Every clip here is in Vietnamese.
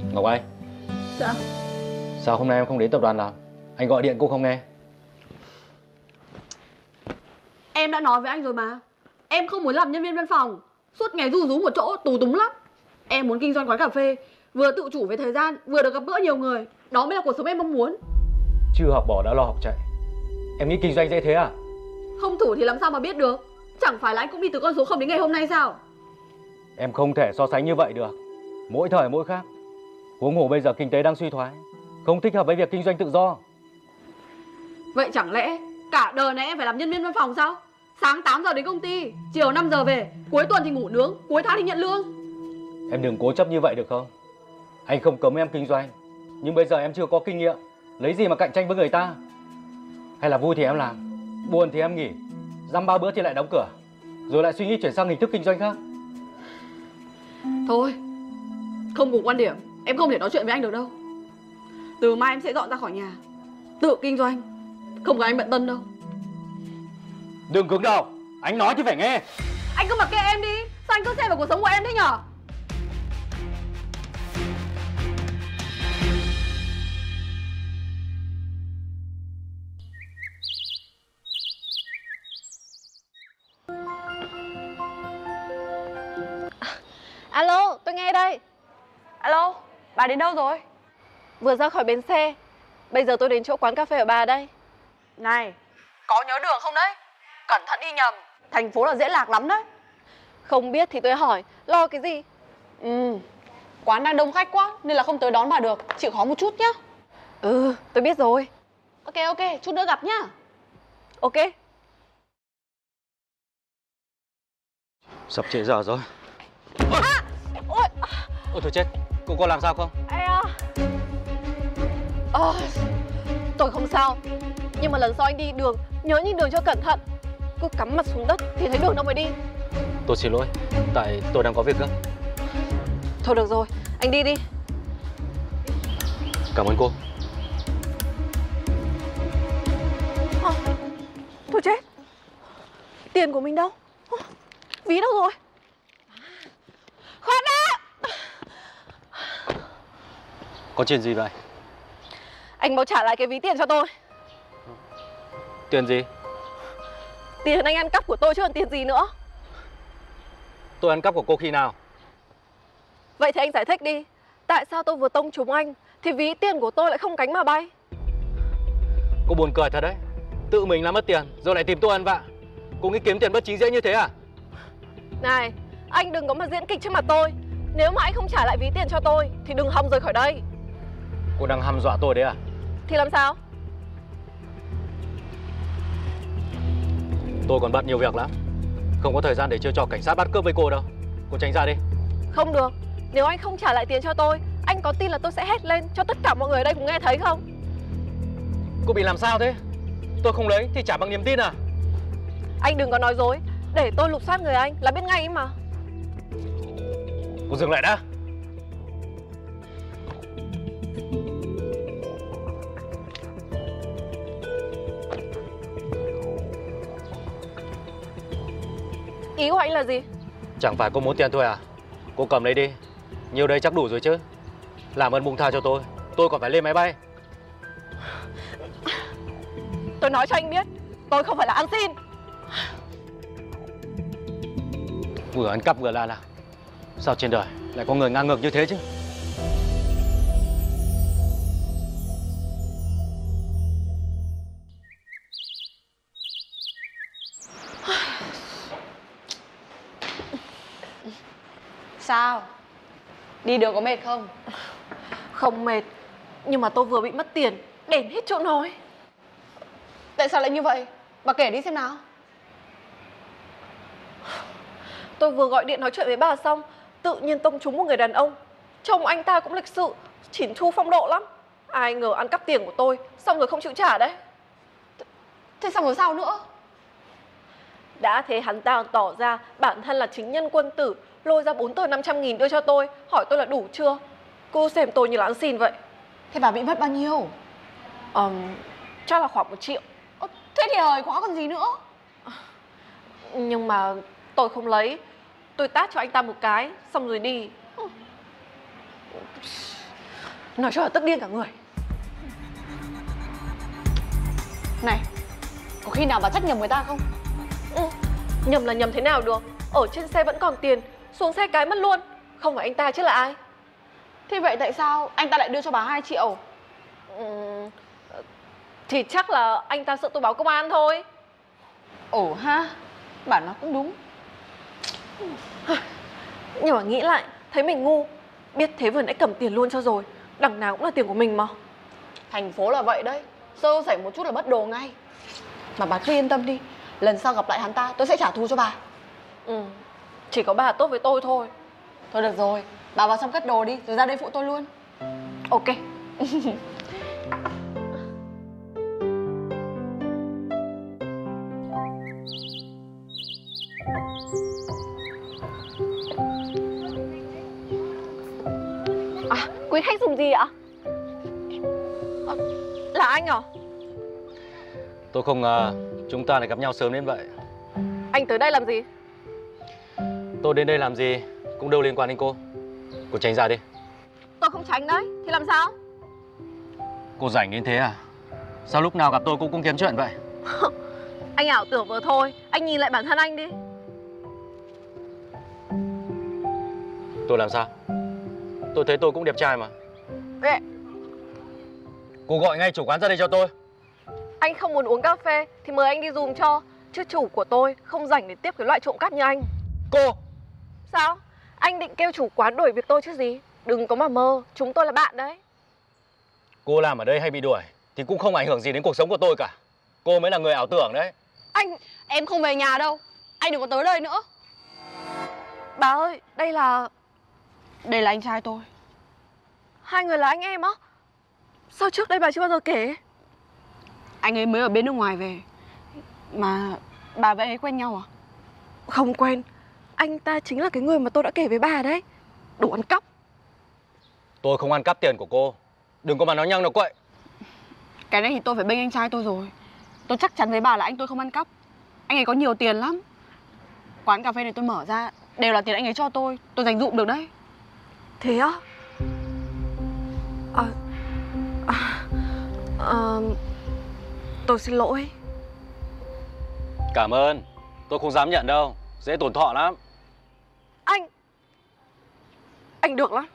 Ngọc Anh. Dạ. Sao hôm nay em không đến tập đoàn làm? Anh gọi điện cô không nghe. Em đã nói với anh rồi mà. Em không muốn làm nhân viên văn phòng, suốt ngày ru rú một chỗ tù túng lắm. Em muốn kinh doanh quán cà phê, vừa tự chủ về thời gian, vừa được gặp gỡ nhiều người. Đó mới là cuộc sống em mong muốn. Chưa học bỏ đã lo học chạy. Em nghĩ kinh doanh dễ thế à? Không thử thì làm sao mà biết được. Chẳng phải là anh cũng đi từ con số 0 đến ngày hôm nay sao? Em không thể so sánh như vậy được. Mỗi thời mỗi khác. Huống hồ bây giờ kinh tế đang suy thoái, không thích hợp với việc kinh doanh tự do. Vậy chẳng lẽ cả đời này em phải làm nhân viên văn phòng sao? Sáng 8 giờ đến công ty, chiều 5 giờ về, cuối tuần thì ngủ nướng, cuối tháng thì nhận lương. Em đừng cố chấp như vậy được không? Anh không cấm em kinh doanh, nhưng bây giờ em chưa có kinh nghiệm, lấy gì mà cạnh tranh với người ta? Hay là vui thì em làm, buồn thì em nghỉ, dăm ba bữa thì lại đóng cửa, rồi lại suy nghĩ chuyển sang hình thức kinh doanh khác. Thôi, không cùng quan điểm, em không thể nói chuyện với anh được đâu. Từ mai em sẽ dọn ra khỏi nhà, tự kinh doanh, không có anh bận tâm đâu. Đừng cứng đầu, anh nói thì phải nghe. Anh cứ mặc kệ em đi, sao anh cứ xen vào cuộc sống của em thế nhở? Alo, tôi nghe đây. Alo, bà đến đâu rồi? Vừa ra khỏi bến xe. Bây giờ tôi đến chỗ quán cà phê ở bà đây. Này, có nhớ đường không đấy? Cẩn thận đi nhầm, thành phố là dễ lạc lắm đấy. Không biết thì tôi hỏi, lo cái gì? Quán đang đông khách quá nên là không tới đón bà được, chịu khó một chút nhá. Ừ, tôi biết rồi. Ok, chút nữa gặp nhá. Ok. Sắp trễ giờ rồi. Ôi, Ôi thôi chết, cô có làm sao không? ai à. Tôi không sao. Nhưng mà lần sau anh đi đường, nhớ nhìn đường cho cẩn thận. Cứ cắm mặt xuống đất thì thấy đường đâu mà đi. Tôi xin lỗi, tại tôi đang có việc gấp. Thôi được rồi, anh đi đi. Cảm ơn cô. Thôi chết. Tiền của mình đâu? Ví đâu rồi? Khoan đã. Có chuyện gì vậy? Anh mau trả lại cái ví tiền cho tôi. Tiền gì? Tiền anh ăn cắp của tôi chứ còn tiền gì nữa. Tôi ăn cắp của cô khi nào? Vậy thì anh giải thích đi. Tại sao tôi vừa tông trúng anh thì ví tiền của tôi lại không cánh mà bay? Cô buồn cười thật đấy. Tự mình làm mất tiền rồi lại tìm tôi ăn vạ. Cô nghĩ kiếm tiền bất chính dễ như thế à? Này, anh đừng có mà diễn kịch trước mặt tôi. Nếu mà anh không trả lại ví tiền cho tôi thì đừng hòng rời khỏi đây. Cô đang hăm dọa tôi đấy à? Thì làm sao? Tôi còn bận nhiều việc lắm, không có thời gian để chơi trò cảnh sát bắt cướp với cô đâu. Cô tránh ra đi. Không được. Nếu anh không trả lại tiền cho tôi, anh có tin là tôi sẽ hét lên cho tất cả mọi người ở đây cùng nghe thấy không? Cô bị làm sao thế? Tôi không lấy thì trả bằng niềm tin à? Anh đừng có nói dối. Để tôi lục soát người anh là biết ngay ấy mà. Cô dừng lại đã. Ý của anh là gì? Chẳng phải cô muốn tiền thôi à? Cô cầm lấy đi, nhiều đây chắc đủ rồi chứ. Làm ơn buông tha cho tôi còn phải lên máy bay. Tôi nói cho anh biết, tôi không phải là ăn xin. Vừa ăn cắp vừa la nào. Sao trên đời lại có người ngang ngược như thế chứ? Sao? Đi đường có mệt không? Không mệt, nhưng mà tôi vừa bị mất tiền, đền hết chỗ nói. Tại sao lại như vậy? Bà kể đi xem nào. Tôi vừa gọi điện nói chuyện với bà xong, tự nhiên tông trúng một người đàn ông. Trông anh ta cũng lịch sự, chỉn chu phong độ lắm. Ai ngờ ăn cắp tiền của tôi, xong rồi không chịu trả đấy. Thế xong rồi sao nữa? Đã thế hắn ta tỏ ra bản thân là chính nhân quân tử, lôi ra 4 tờ 500.000 đưa cho tôi, hỏi tôi là đủ chưa. Cô xem tôi như là ăn xin vậy. Thế bà bị mất bao nhiêu? Chắc là khoảng 1 triệu. Thế thì hời quá còn gì nữa. Nhưng mà tôi không lấy. Tôi tát cho anh ta một cái, xong rồi đi. Nói cho là tức điên cả người. Này, có khi nào bà trách nhầm người ta không? Nhầm là nhầm thế nào được. Ở trên xe vẫn còn tiền, xuống xe cái mất luôn. Không phải anh ta chứ là ai? Thế vậy tại sao anh ta lại đưa cho bà 2 triệu? Thì chắc là anh ta sợ tôi báo công an thôi. Ồ ha, bảo nó cũng đúng. Nhưng mà nghĩ lại, thấy mình ngu. Biết thế vừa nãy cầm tiền luôn cho rồi. Đằng nào cũng là tiền của mình mà. Thành phố là vậy đấy, sơ sẩy một chút là mất đồ ngay. Mà bà cứ yên tâm đi, lần sau gặp lại hắn ta tôi sẽ trả thù cho bà. Chỉ có bà tốt với tôi thôi. Thôi được rồi, bà vào trong cất đồ đi, rồi ra đây phụ tôi luôn. Ok. Quý khách dùng gì ạ? Là anh à? Tôi không ngờ chúng ta lại gặp nhau sớm đến vậy. Anh tới đây làm gì? Tôi đến đây làm gì cũng đâu liên quan đến cô. Cô tránh ra đi. Tôi không tránh đấy, thì làm sao? Cô rảnh đến thế à? Sao lúc nào gặp tôi cũng kiếm chuyện vậy? Anh ảo tưởng vừa thôi, anh nhìn lại bản thân anh đi. Tôi làm sao? Tôi thấy tôi cũng đẹp trai mà. Ê, Cô gọi ngay chủ quán ra đây cho tôi. anh không muốn uống cà phê thì mời anh đi giùm cho. Chứ chủ của tôi không rảnh để tiếp cái loại trộm cắp như anh. Cô! Sao? Anh định kêu chủ quán đuổi việc tôi chứ gì? Đừng có mà mơ, chúng tôi là bạn đấy. Cô làm ở đây hay bị đuổi thì cũng không ảnh hưởng gì đến cuộc sống của tôi cả. Cô mới là người ảo tưởng đấy. Anh, em không về nhà đâu. Anh đừng có tới đây nữa. Bà ơi, đây là... Đây là anh trai tôi. Hai người là anh em á? Sao trước đây bà chưa bao giờ kể? Anh ấy mới ở bên nước ngoài về. Mà bà với anh ấy quen nhau à? Không quen. Anh ta chính là cái người mà tôi đã kể với bà đấy. Đồ ăn cắp. Tôi không ăn cắp tiền của cô. Đừng có mà nói nhăng nói quậy. Cái này thì tôi phải bênh anh trai tôi rồi. Tôi chắc chắn với bà là anh tôi không ăn cắp. Anh ấy có nhiều tiền lắm. Quán cà phê này tôi mở ra đều là tiền anh ấy cho tôi dành dụm được đấy. Thế á? Tôi xin lỗi. Cảm ơn. Tôi không dám nhận đâu. Dễ tổn thọ lắm. Anh được lắm.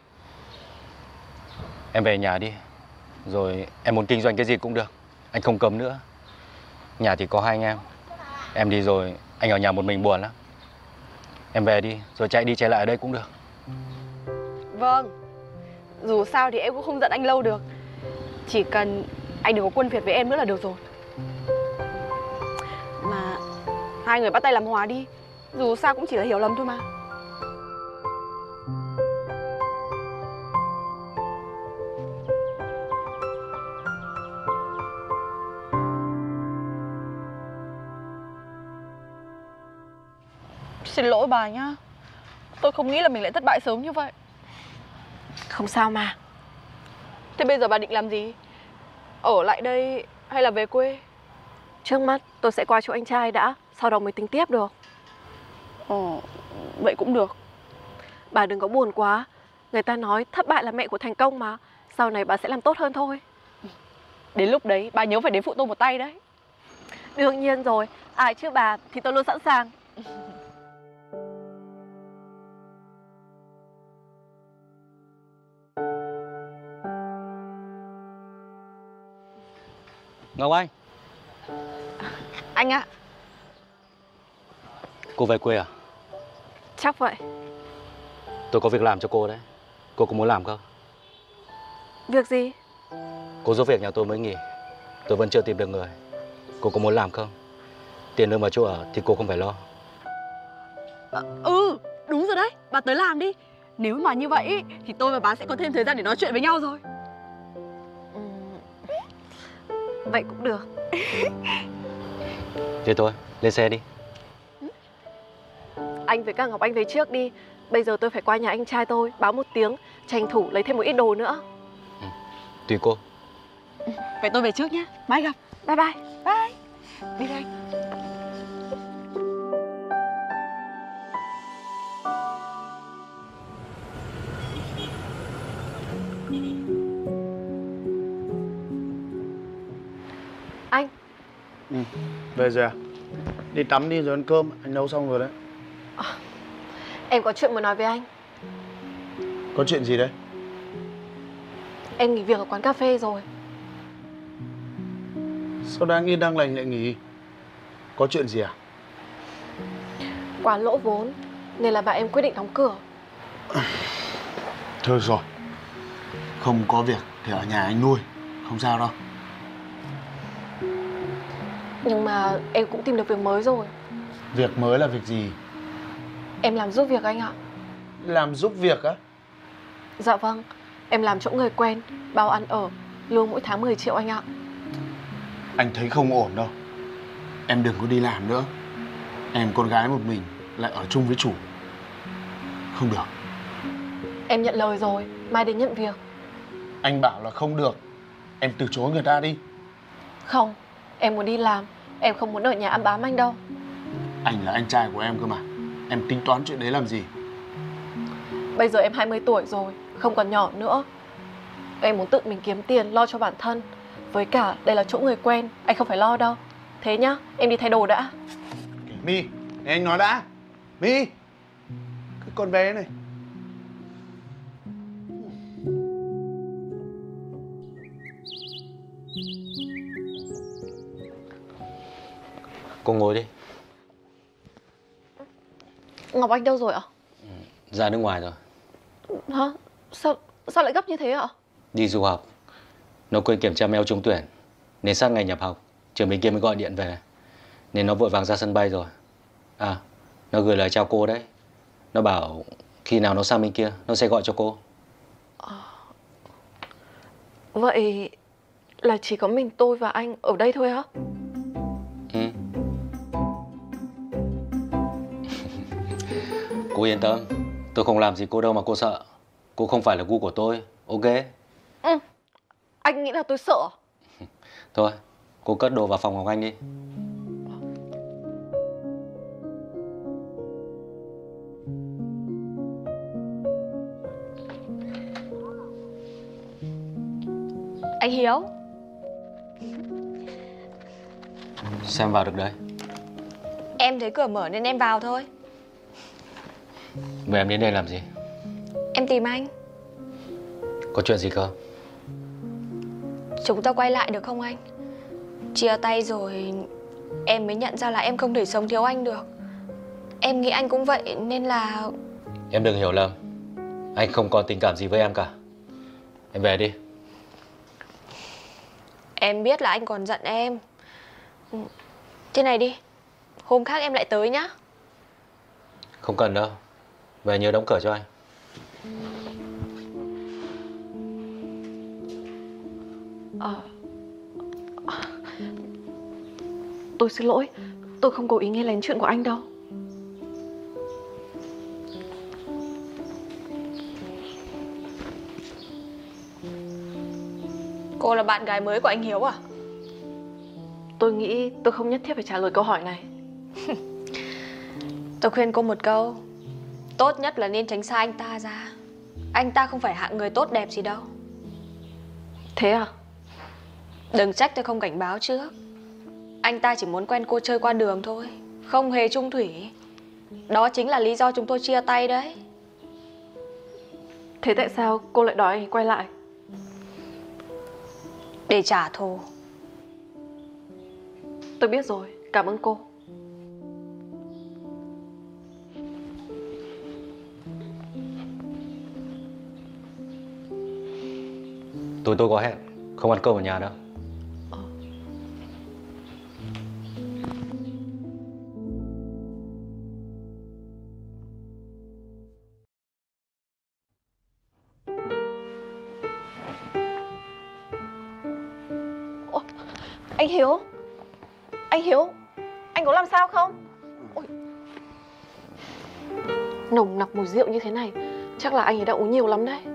Em về nhà đi. Rồi em muốn kinh doanh cái gì cũng được. Anh không cấm nữa. Nhà thì có hai anh em. Em đi rồi anh ở nhà một mình buồn lắm. Em về đi. Rồi chạy đi chạy lại ở đây cũng được. Vâng. Dù sao thì em cũng không giận anh lâu được. Chỉ cần anh đừng có quân phiệt với em nữa là được rồi. Mà hai người bắt tay làm hòa đi. Dù sao cũng chỉ là hiểu lầm thôi mà. Xin lỗi bà nhá. Tôi không nghĩ là mình lại thất bại sớm như vậy. Không sao mà. Thế bây giờ bà định làm gì? Ở lại đây hay là về quê? Trước mắt tôi sẽ qua chỗ anh trai đã. Sau đó mới tính tiếp được. Ồ, vậy cũng được. Bà đừng có buồn quá. Người ta nói thất bại là mẹ của thành công mà. Sau này bà sẽ làm tốt hơn thôi. Đến lúc đấy bà nhớ phải đến phụ tôi một tay đấy. Đương nhiên rồi. Ai trước bà thì tôi luôn sẵn sàng. Ngọc Anh. Anh ạ. Cô về quê à? Chắc vậy. Tôi có việc làm cho cô đấy. Cô có muốn làm không? Việc gì? Cô giúp việc nhà tôi mới nghỉ. Tôi vẫn chưa tìm được người. Cô có muốn làm không? Tiền lương và chỗ ở thì cô không phải lo. Đúng rồi đấy. Bà tới làm đi. Nếu mà như vậy thì tôi và bà sẽ có thêm thời gian để nói chuyện với nhau rồi. Vậy cũng được. Thế thôi, lên xe đi. Anh với cả Ngọc Anh về trước đi. Bây giờ tôi phải qua nhà anh trai tôi báo một tiếng, tranh thủ lấy thêm một ít đồ nữa. Tùy cô. Vậy tôi về trước nhé. Mai gặp. Bye bye. Bye. Đi đây. Về rồi à? Đi tắm đi rồi ăn cơm, anh nấu xong rồi đấy. Em có chuyện muốn nói với anh. Có chuyện gì đấy? Em nghỉ việc ở quán cà phê rồi. Sao đang yên đang lành lại nghỉ? Có chuyện gì à? Quán lỗ vốn nên là bạn em quyết định đóng cửa. Thôi rồi, không có việc thì ở nhà anh nuôi, không sao đâu. Nhưng mà em cũng tìm được việc mới rồi. Việc mới là việc gì? Em làm giúp việc anh ạ. Làm giúp việc á? Dạ vâng, em làm chỗ người quen, bao ăn ở, lương mỗi tháng 10 triệu anh ạ. Anh thấy không ổn đâu. Em đừng có đi làm nữa. Em con gái một mình lại ở chung với chủ. Không được. Em nhận lời rồi, mai đến nhận việc. Anh bảo là không được. Em từ chối người ta đi. Không, em muốn đi làm, em không muốn ở nhà ăn bám anh đâu. Anh là anh trai của em cơ mà. Em tính toán chuyện đấy làm gì? Bây giờ em 20 tuổi rồi, không còn nhỏ nữa. Em muốn tự mình kiếm tiền lo cho bản thân. Với cả đây là chỗ người quen, anh không phải lo đâu. Thế nhá, em đi thay đồ đã. My, nghe anh nói đã. My, cái con bé này. Cô ngồi đi. Ngọc Anh đâu rồi ạ? Ra nước ngoài rồi. Hả? Sao lại gấp như thế ạ? Đi du học. Nó quên kiểm tra mail trúng tuyển. Nên sát ngày nhập học, trường bên kia mới gọi điện về. Nên nó vội vàng ra sân bay rồi. À, nó gửi lời chào cô đấy. Nó bảo khi nào nó sang bên kia, nó sẽ gọi cho cô. Vậy là chỉ có mình tôi và anh ở đây thôi á? Ừ. Cô yên tâm, tôi không làm gì cô đâu mà cô sợ. Cô không phải là gu của tôi, ok? Ừ. Anh nghĩ là tôi sợ? Thôi, cô cất đồ vào phòng Ngọc Anh đi. Anh Hiếu, Xem vào được đấy. em thấy cửa mở nên em vào thôi. Vậy em đến đây làm gì? Em tìm anh. Có chuyện gì cơ? Chúng ta quay lại được không anh? Chia tay rồi em mới nhận ra là em không thể sống thiếu anh được. Em nghĩ anh cũng vậy nên là... Em đừng hiểu lầm. Anh không có tình cảm gì với em cả. Em về đi. Em biết là anh còn giận em. Thế này đi, hôm khác em lại tới nhá. Không cần đâu. Về nhớ đóng cửa cho anh. Tôi xin lỗi, tôi không cố ý nghe lén chuyện của anh đâu. Cô là bạn gái mới của anh Hiếu à? Tôi nghĩ tôi không nhất thiết phải trả lời câu hỏi này. Tôi khuyên cô một câu. Tốt nhất là nên tránh xa anh ta ra. Anh ta không phải hạng người tốt đẹp gì đâu. Thế à? Đừng trách tôi không cảnh báo trước. Anh ta chỉ muốn quen cô chơi qua đường thôi, không hề chung thủy. Đó chính là lý do chúng tôi chia tay đấy. Thế tại sao cô lại đòi anh ấy quay lại? Để trả thù. Tôi biết rồi, cảm ơn cô. Tôi có hẹn. Không ăn cơm ở nhà đâu. Anh Hiếu! Anh Hiếu! Anh có làm sao không? Ôi. Nồng nặc mùi rượu như thế này, chắc là anh ấy đã uống nhiều lắm đấy.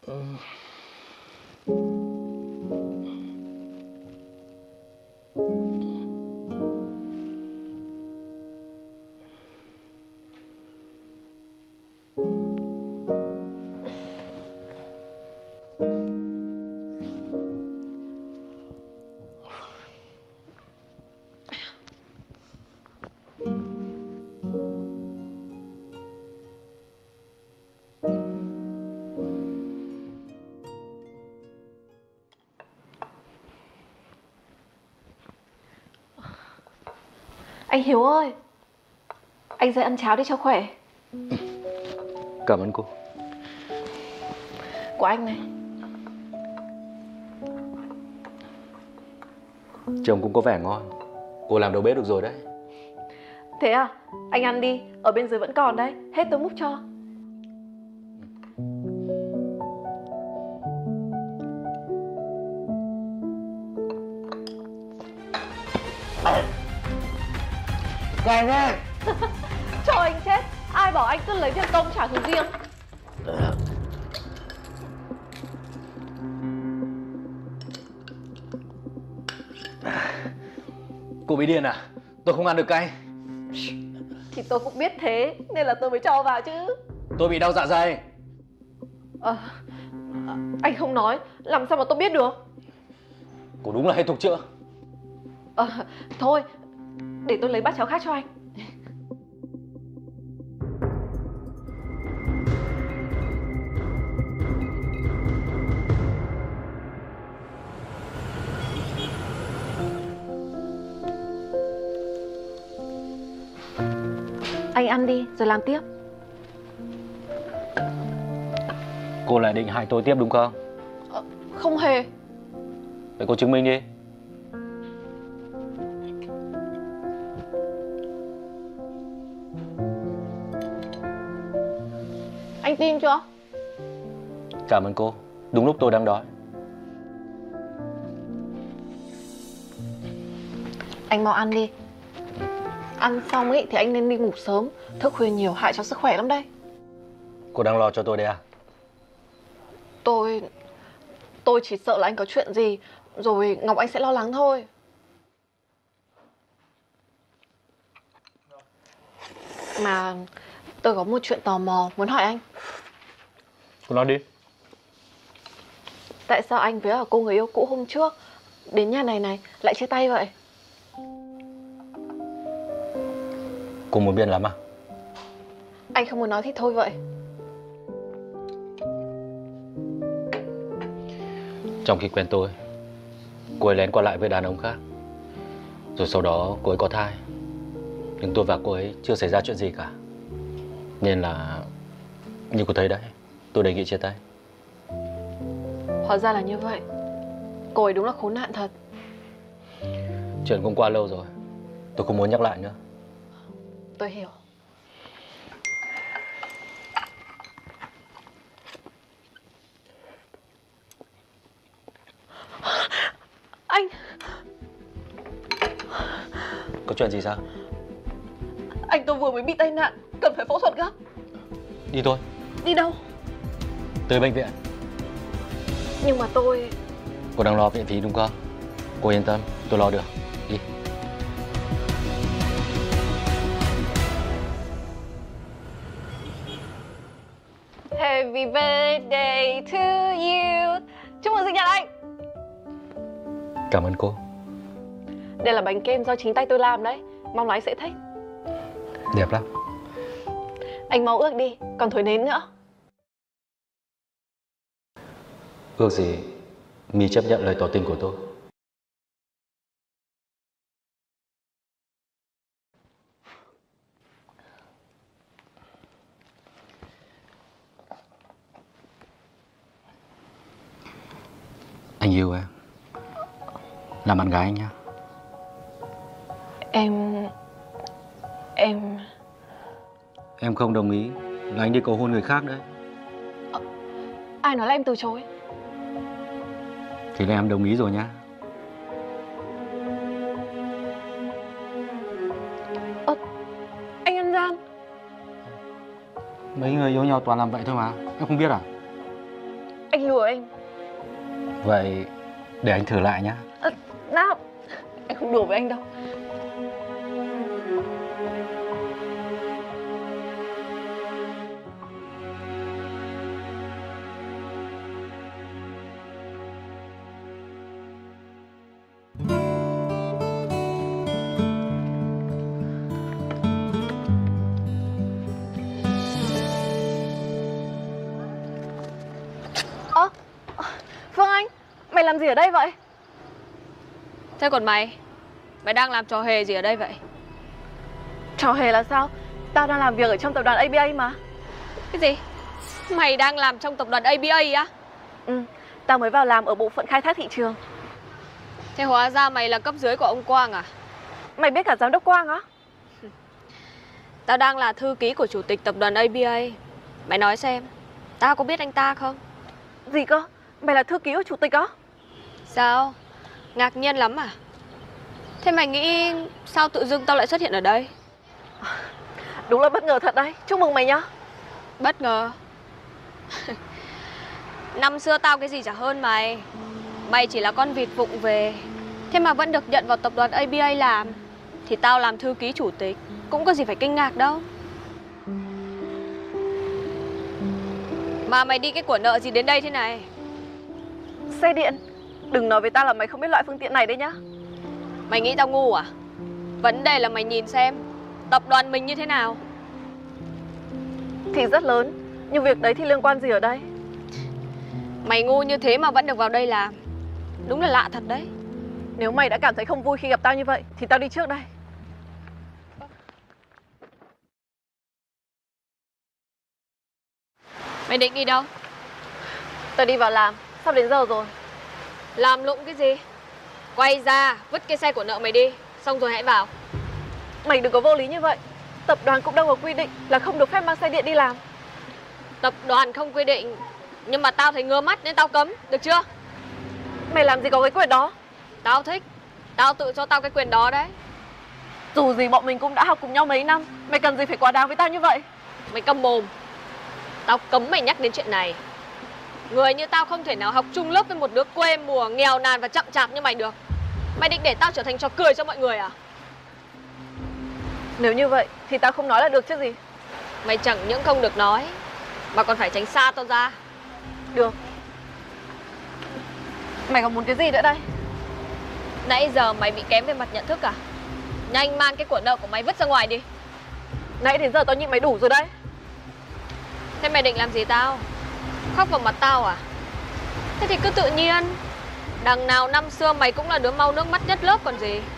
Anh Hiếu ơi, anh dậy ăn cháo đi cho khỏe. Cảm ơn cô. Của anh này. Chồng cũng có vẻ ngon. Cô làm đầu bếp được rồi đấy. Thế à, anh ăn đi, ở bên dưới vẫn còn đấy, hết tôi múc cho. Cay thế. Cho anh chết, ai bảo anh cứ lấy tiền công trả thù riêng. Cô bị điên à? Tôi không ăn được cay. Thì tôi cũng biết thế, nên là tôi mới cho vào chứ. Tôi bị đau dạ dày. Anh không nói, làm sao mà tôi biết được. Cô đúng là hết thuốc chữa. Thôi, để tôi lấy bát cháo khác cho anh. Anh ăn đi, rồi làm tiếp. Cô lại định hại tôi tiếp đúng không? Không hề. Vậy cô chứng minh đi. Anh tin chưa? Cảm ơn cô. Đúng lúc tôi đang đói. Anh mau ăn đi. Ăn xong ý thì anh nên đi ngủ sớm. Thức khuya nhiều hại cho sức khỏe lắm đây. Cô đang lo cho tôi đấy à? Tôi chỉ sợ là anh có chuyện gì, rồi Ngọc Anh sẽ lo lắng thôi. Mà tôi có một chuyện tò mò muốn hỏi anh. Cô nói đi. Tại sao anh với cô người yêu cũ hôm trước đến nhà này lại chia tay vậy? Cô muốn biết lắm à? Anh không muốn nói thì thôi vậy. Trong khi quen tôi, cô ấy lén qua lại với đàn ông khác. Rồi sau đó cô ấy có thai. Nhưng tôi và cô ấy chưa xảy ra chuyện gì cả. Nên là như cô thấy đấy, tôi đề nghị chia tay. Hóa ra là như vậy. Cô ấy đúng là khốn nạn thật. Chuyện cũng qua lâu rồi, tôi không muốn nhắc lại nữa. Tôi hiểu. Anh! Có chuyện gì sao? Anh tôi vừa mới bị tai nạn, cần phải phẫu thuật gấp. Đi thôi. Đi đâu? Tới bệnh viện. Nhưng mà tôi... Cô đang lo viện phí đúng không? Cô yên tâm, tôi lo được. Đi. Happy birthday to you. Chúc mừng sinh nhật anh. Cảm ơn cô. Đây là bánh kem do chính tay tôi làm đấy. Mong là anh sẽ thích. Đẹp lắm. Anh mau ước đi, còn thổi nến nữa. Ước gì My chấp nhận lời tỏ tình của tôi. Anh yêu em. Làm bạn gái anh nhá. Em không đồng ý là anh đi cầu hôn người khác đấy. Ai nói là em từ chối? Thì là em đồng ý rồi nhá. Anh ăn gian. Mấy người yêu nhau toàn làm vậy thôi mà. Em không biết à? Anh lừa em. Vậy để anh thử lại nhá. Nào, em không đùa với anh đâu. Phương Anh, mày làm gì ở đây vậy? Thế còn mày? Mày đang làm trò hề gì ở đây vậy? Trò hề là sao? Tao đang làm việc ở trong tập đoàn ABA mà. Cái gì? Mày đang làm trong tập đoàn ABA á? Ừ, tao mới vào làm ở bộ phận khai thác thị trường. Thế hóa ra mày là cấp dưới của ông Quang à? Mày biết cả giám đốc Quang á? Tao đang là thư ký của chủ tịch tập đoàn ABA. Mày nói xem, tao có biết anh ta không? Gì cơ? Mày là thư ký của chủ tịch á? Sao? Ngạc nhiên lắm à? Thế mày nghĩ sao tự dưng tao lại xuất hiện ở đây? Đúng là bất ngờ thật đấy, chúc mừng mày nhá. Bất ngờ. Năm xưa tao cái gì chả hơn mày. Mày chỉ là con vịt vụng về, thế mà vẫn được nhận vào tập đoàn ABA làm. Thì tao làm thư ký chủ tịch, cũng có gì phải kinh ngạc đâu. Mà mày đi cái của nợ gì đến đây thế này? Xe điện. Đừng nói với tao là mày không biết loại phương tiện này đấy nhá. Mày nghĩ tao ngu à? Vấn đề là mày nhìn xem tập đoàn mình như thế nào. Thì rất lớn, nhưng việc đấy thì liên quan gì ở đây? Mày ngu như thế mà vẫn được vào đây làm, đúng là lạ thật đấy. Nếu mày đã cảm thấy không vui khi gặp tao như vậy thì tao đi trước đây. Mày định đi đâu? Tao đi vào làm, sắp đến giờ rồi. Làm lụng cái gì? Quay ra, vứt cái xe của nợ mày đi, xong rồi hãy vào. Mày đừng có vô lý như vậy. Tập đoàn cũng đâu có quy định là không được phép mang xe điện đi làm. Tập đoàn không quy định, nhưng mà tao thấy ngứa mắt nên tao cấm, được chưa? Mày làm gì có cái quyền đó? Tao thích, tao tự cho tao cái quyền đó đấy. Dù gì bọn mình cũng đã học cùng nhau mấy năm. Mày cần gì phải quá đáng với tao như vậy? Mày câm mồm. Tao cấm mày nhắc đến chuyện này. Người như tao không thể nào học chung lớp với một đứa quê mùa nghèo nàn và chậm chạp như mày được. Mày định để tao trở thành trò cười cho mọi người à? Nếu như vậy thì tao không nói là được chứ gì. Mày chẳng những không được nói, mà còn phải tránh xa tao ra. Được. Mày còn muốn cái gì nữa đây? Nãy giờ mày bị kém về mặt nhận thức à? Nhanh mang cái của nợ của mày vứt ra ngoài đi. Nãy đến giờ tao nhịn mày đủ rồi đấy. Thế mày định làm gì tao? Khóc vào mặt tao à? Thế thì cứ tự nhiên. Đằng nào năm xưa mày cũng là đứa mau nước mắt nhất lớp còn gì.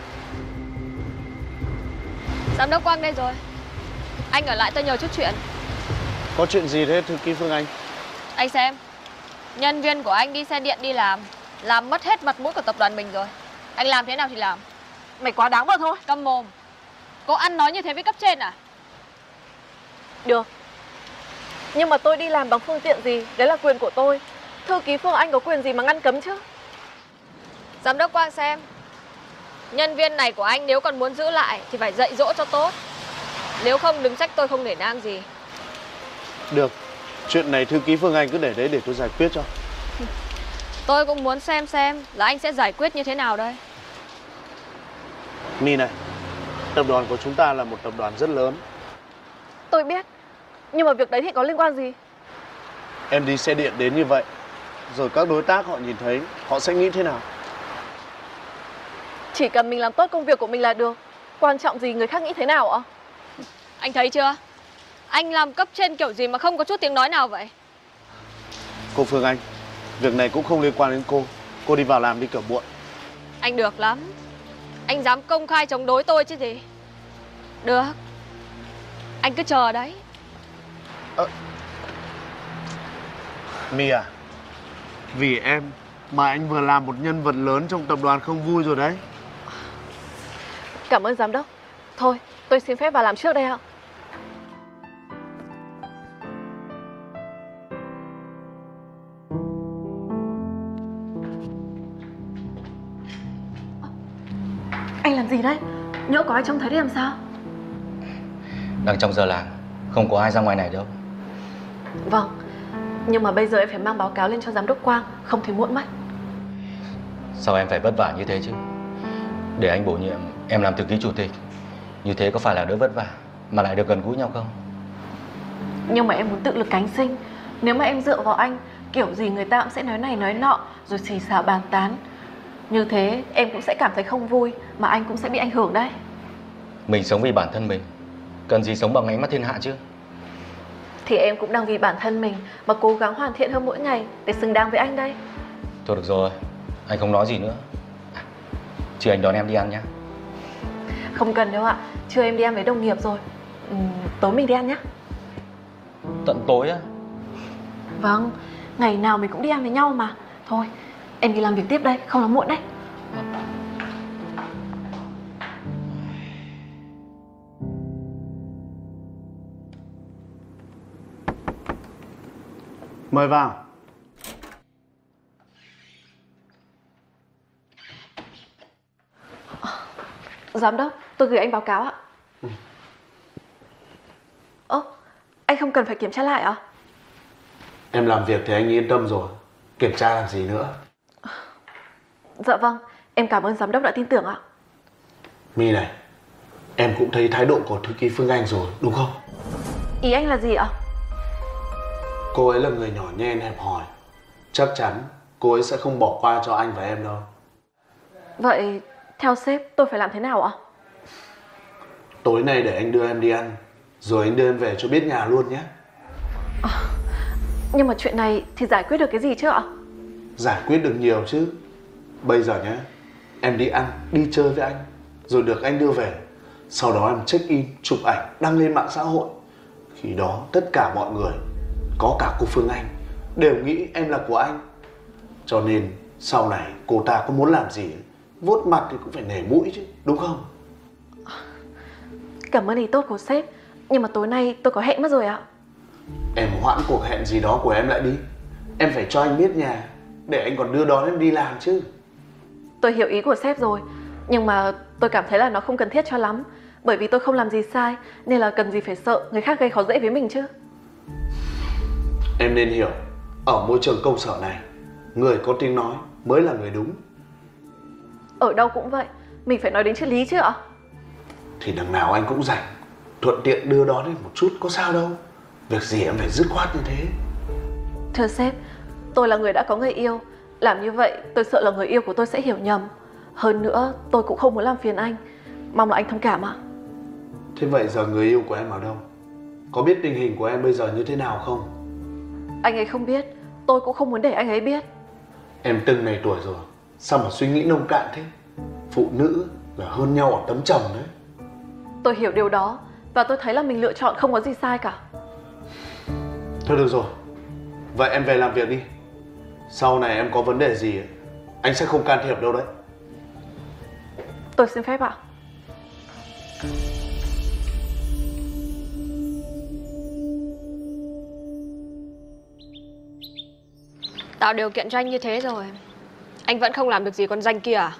Giám đốc Quang đây rồi. Anh ở lại tao nhờ chút chuyện. Có chuyện gì thế thư ký Phương Anh? Anh xem, nhân viên của anh đi xe điện đi làm mất hết mặt mũi của tập đoàn mình rồi. Anh làm thế nào thì làm. Mày quá đáng vào thôi. Câm mồm. Cô ăn nói như thế với cấp trên à? Được. Nhưng mà tôi đi làm bằng phương tiện gì? Đấy là quyền của tôi. Thư ký Phương Anh có quyền gì mà ngăn cấm chứ? Giám đốc Quang xem, nhân viên này của anh nếu còn muốn giữ lại thì phải dạy dỗ cho tốt. Nếu không đừng trách tôi không nể nang gì. Được, chuyện này thư ký Phương Anh cứ để đấy để tôi giải quyết cho. Tôi cũng muốn xem là anh sẽ giải quyết như thế nào đây. My này, tập đoàn của chúng ta là một tập đoàn rất lớn. Tôi biết. Nhưng mà việc đấy thì có liên quan gì? Em đi xe điện đến như vậy, rồi các đối tác họ nhìn thấy, họ sẽ nghĩ thế nào? Chỉ cần mình làm tốt công việc của mình là được. Quan trọng gì người khác nghĩ thế nào ạ? Anh thấy chưa? Anh làm cấp trên kiểu gì mà không có chút tiếng nói nào vậy? Cô Phương Anh, việc này cũng không liên quan đến cô. Cô đi vào làm đi, kiểu muộn. Anh được lắm. Anh dám công khai chống đối tôi chứ gì. Được. Anh cứ chờ đấy. My à, vì em mà anh vừa làm một nhân vật lớn trong tập đoàn không vui rồi đấy. Cảm ơn giám đốc. Thôi, tôi xin phép vào làm trước đây ạ. Anh làm gì đấy? Nhỡ có ai trông thấy thì làm sao? Đang trong giờ làm, không có ai ra ngoài này đâu. Vâng, Nhưng mà bây giờ em phải mang báo cáo lên cho giám đốc Quang, không thì muộn mất. Sao em phải vất vả như thế chứ? Để anh bổ nhiệm em làm thư ký chủ tịch, như thế có phải là đỡ vất vả mà lại được gần gũi nhau không? Nhưng mà em muốn tự lực cánh sinh. Nếu mà em dựa vào anh, kiểu gì người ta cũng sẽ nói này nói nọ, rồi xì xào bàn tán. Như thế em cũng sẽ cảm thấy không vui, mà anh cũng sẽ bị ảnh hưởng đấy. Mình sống vì bản thân mình, cần gì sống bằng ánh mắt thiên hạ chứ? Thì em cũng đang vì bản thân mình mà cố gắng hoàn thiện hơn mỗi ngày để xứng đáng với anh đây. Thôi được rồi, anh không nói gì nữa. Trưa anh đón em đi ăn nhé. Không cần đâu ạ, trưa em đi ăn với đồng nghiệp rồi. Tối mình đi ăn nhé. Tận tối á? Vâng, ngày nào mình cũng đi ăn với nhau mà. Thôi, em đi làm việc tiếp đây, không là muộn đấy. Mời vào. Giám đốc, tôi gửi anh báo cáo ạ. Anh không cần phải kiểm tra lại à? Em làm việc thì anh yên tâm rồi, kiểm tra làm gì nữa. Dạ vâng, em cảm ơn giám đốc đã tin tưởng ạ. My này, em cũng thấy thái độ của thư ký Phương Anh rồi, đúng không? Ý anh là gì ạ? Cô ấy là người nhỏ nhen hẹp hòi. Chắc chắn cô ấy sẽ không bỏ qua cho anh và em đâu. Vậy theo sếp tôi phải làm thế nào ạ? Tối nay để anh đưa em đi ăn, rồi anh đưa em về cho biết nhà luôn nhé. Nhưng mà chuyện này thì giải quyết được cái gì chứ ạ? Giải quyết được nhiều chứ. Bây giờ nhé, em đi ăn, đi chơi với anh, rồi được anh đưa về. Sau đó em check in, chụp ảnh, đăng lên mạng xã hội. Khi đó tất cả mọi người, có cả cô Phương Anh, đều nghĩ em là của anh. Cho nên sau này cô ta có muốn làm gì, vuốt mặt thì cũng phải nể mũi chứ, đúng không? Cảm ơn ý tốt của sếp, nhưng mà tối nay tôi có hẹn mất rồi ạ. Em hoãn cuộc hẹn gì đó của em lại đi. Em phải cho anh biết nhà, để anh còn đưa đón em đi làm chứ. Tôi hiểu ý của sếp rồi, nhưng mà tôi cảm thấy là nó không cần thiết cho lắm. Bởi vì tôi không làm gì sai, nên là cần gì phải sợ người khác gây khó dễ với mình chứ. Em nên hiểu, ở môi trường công sở này, người có tiếng nói mới là người đúng. Ở đâu cũng vậy, mình phải nói đến triết lý chứ ạ. Thì đằng nào anh cũng rảnh, thuận tiện đưa đón em một chút có sao đâu. Việc gì em phải dứt khoát như thế. Thưa sếp, tôi là người đã có người yêu. Làm như vậy tôi sợ là người yêu của tôi sẽ hiểu nhầm. Hơn nữa tôi cũng không muốn làm phiền anh. Mong là anh thông cảm ạ. Thế vậy giờ người yêu của em ở đâu? Có biết tình hình của em bây giờ như thế nào không? Anh ấy không biết, tôi cũng không muốn để anh ấy biết. Em từng này tuổi rồi, sao mà suy nghĩ nông cạn thế? Phụ nữ là hơn nhau ở tấm chồng đấy. Tôi hiểu điều đó, và tôi thấy là mình lựa chọn không có gì sai cả. Thôi được rồi, vậy em về làm việc đi. Sau này em có vấn đề gì anh sẽ không can thiệp đâu đấy. Tôi xin phép ạ. Tạo điều kiện cho anh như thế rồi, anh vẫn không làm được gì con danh kia à?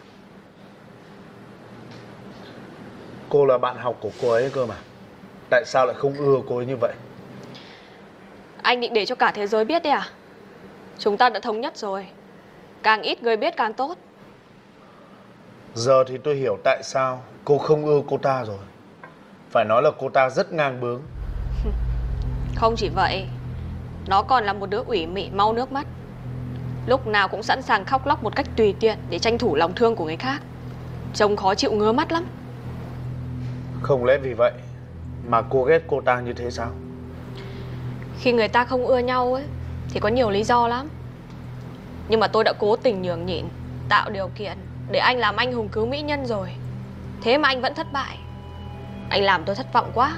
Cô là bạn học của cô ấy cơ mà. Tại sao lại không ưa cô ấy như vậy? Anh định để cho cả thế giới biết đấy à? Chúng ta đã thống nhất rồi, càng ít người biết càng tốt. Giờ thì tôi hiểu tại sao cô không ưa cô ta rồi. Phải nói là cô ta rất ngang bướng. Không chỉ vậy, nó còn là một đứa ủy mị mau nước mắt. Lúc nào cũng sẵn sàng khóc lóc một cách tùy tiện để tranh thủ lòng thương của người khác. Trông khó chịu ngứa mắt lắm. Không lẽ vì vậy mà cô ghét cô ta như thế sao? Khi người ta không ưa nhau ấy thì có nhiều lý do lắm. Nhưng mà tôi đã cố tình nhường nhịn, tạo điều kiện để anh làm anh hùng cứu mỹ nhân rồi. Thế mà anh vẫn thất bại. Anh làm tôi thất vọng quá.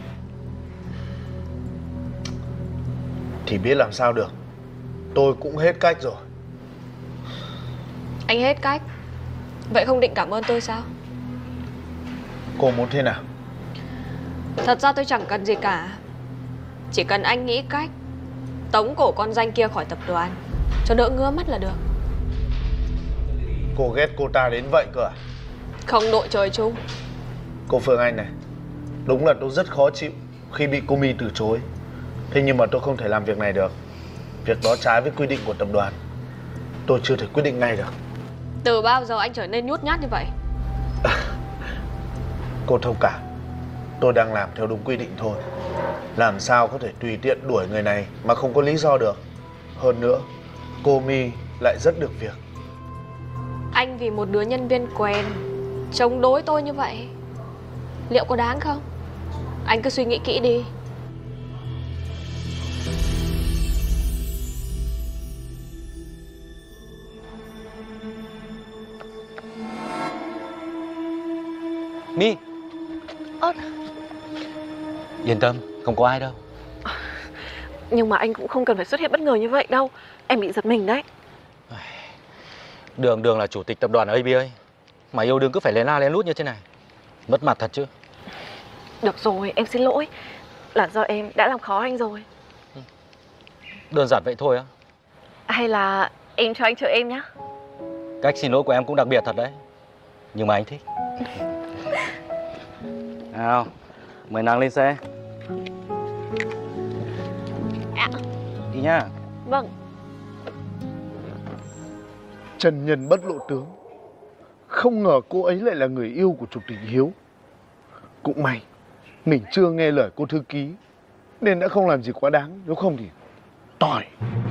Thì biết làm sao được. Tôi cũng hết cách rồi. Anh hết cách, vậy không định cảm ơn tôi sao? Cô muốn thế nào? Thật ra tôi chẳng cần gì cả. Chỉ cần anh nghĩ cách tống cổ con danh kia khỏi tập đoàn, cho đỡ ngứa mắt là được. Cô ghét cô ta đến vậy cơ à? Không đội trời chung. Cô Phương Anh này, đúng là tôi rất khó chịu khi bị cô My từ chối. Thế nhưng mà tôi không thể làm việc này được. Việc đó trái với quy định của tập đoàn. Tôi chưa thể quyết định ngay được. Từ bao giờ anh trở nên nhút nhát như vậy? Cô thông cảm, tôi đang làm theo đúng quy định thôi. Làm sao có thể tùy tiện đuổi người này mà không có lý do được. Hơn nữa, cô My lại rất được việc. Anh vì một đứa nhân viên quen chống đối tôi như vậy, liệu có đáng không? Anh cứ suy nghĩ kỹ đi. My, yên tâm, không có ai đâu. Nhưng mà anh cũng không cần phải xuất hiện bất ngờ như vậy đâu. Em bị giật mình đấy. Đường là chủ tịch tập đoàn ABA, mà yêu đương cứ phải lén la lén lút như thế này, mất mặt thật chứ. Được rồi, em xin lỗi. Là do em đã làm khó anh rồi. Đơn giản vậy thôi á? Hay là em cho anh chở em nhá. Cách xin lỗi của em cũng đặc biệt thật đấy, nhưng mà anh thích. Nào, mời nàng lên xe. Đi nhá. Vâng. Trần nhân bất lộ tướng. Không ngờ cô ấy lại là người yêu của Chủ tịch Hiếu. Cũng may mình chưa nghe lời cô thư ký nên đã không làm gì quá đáng. Nếu không thì tỏi.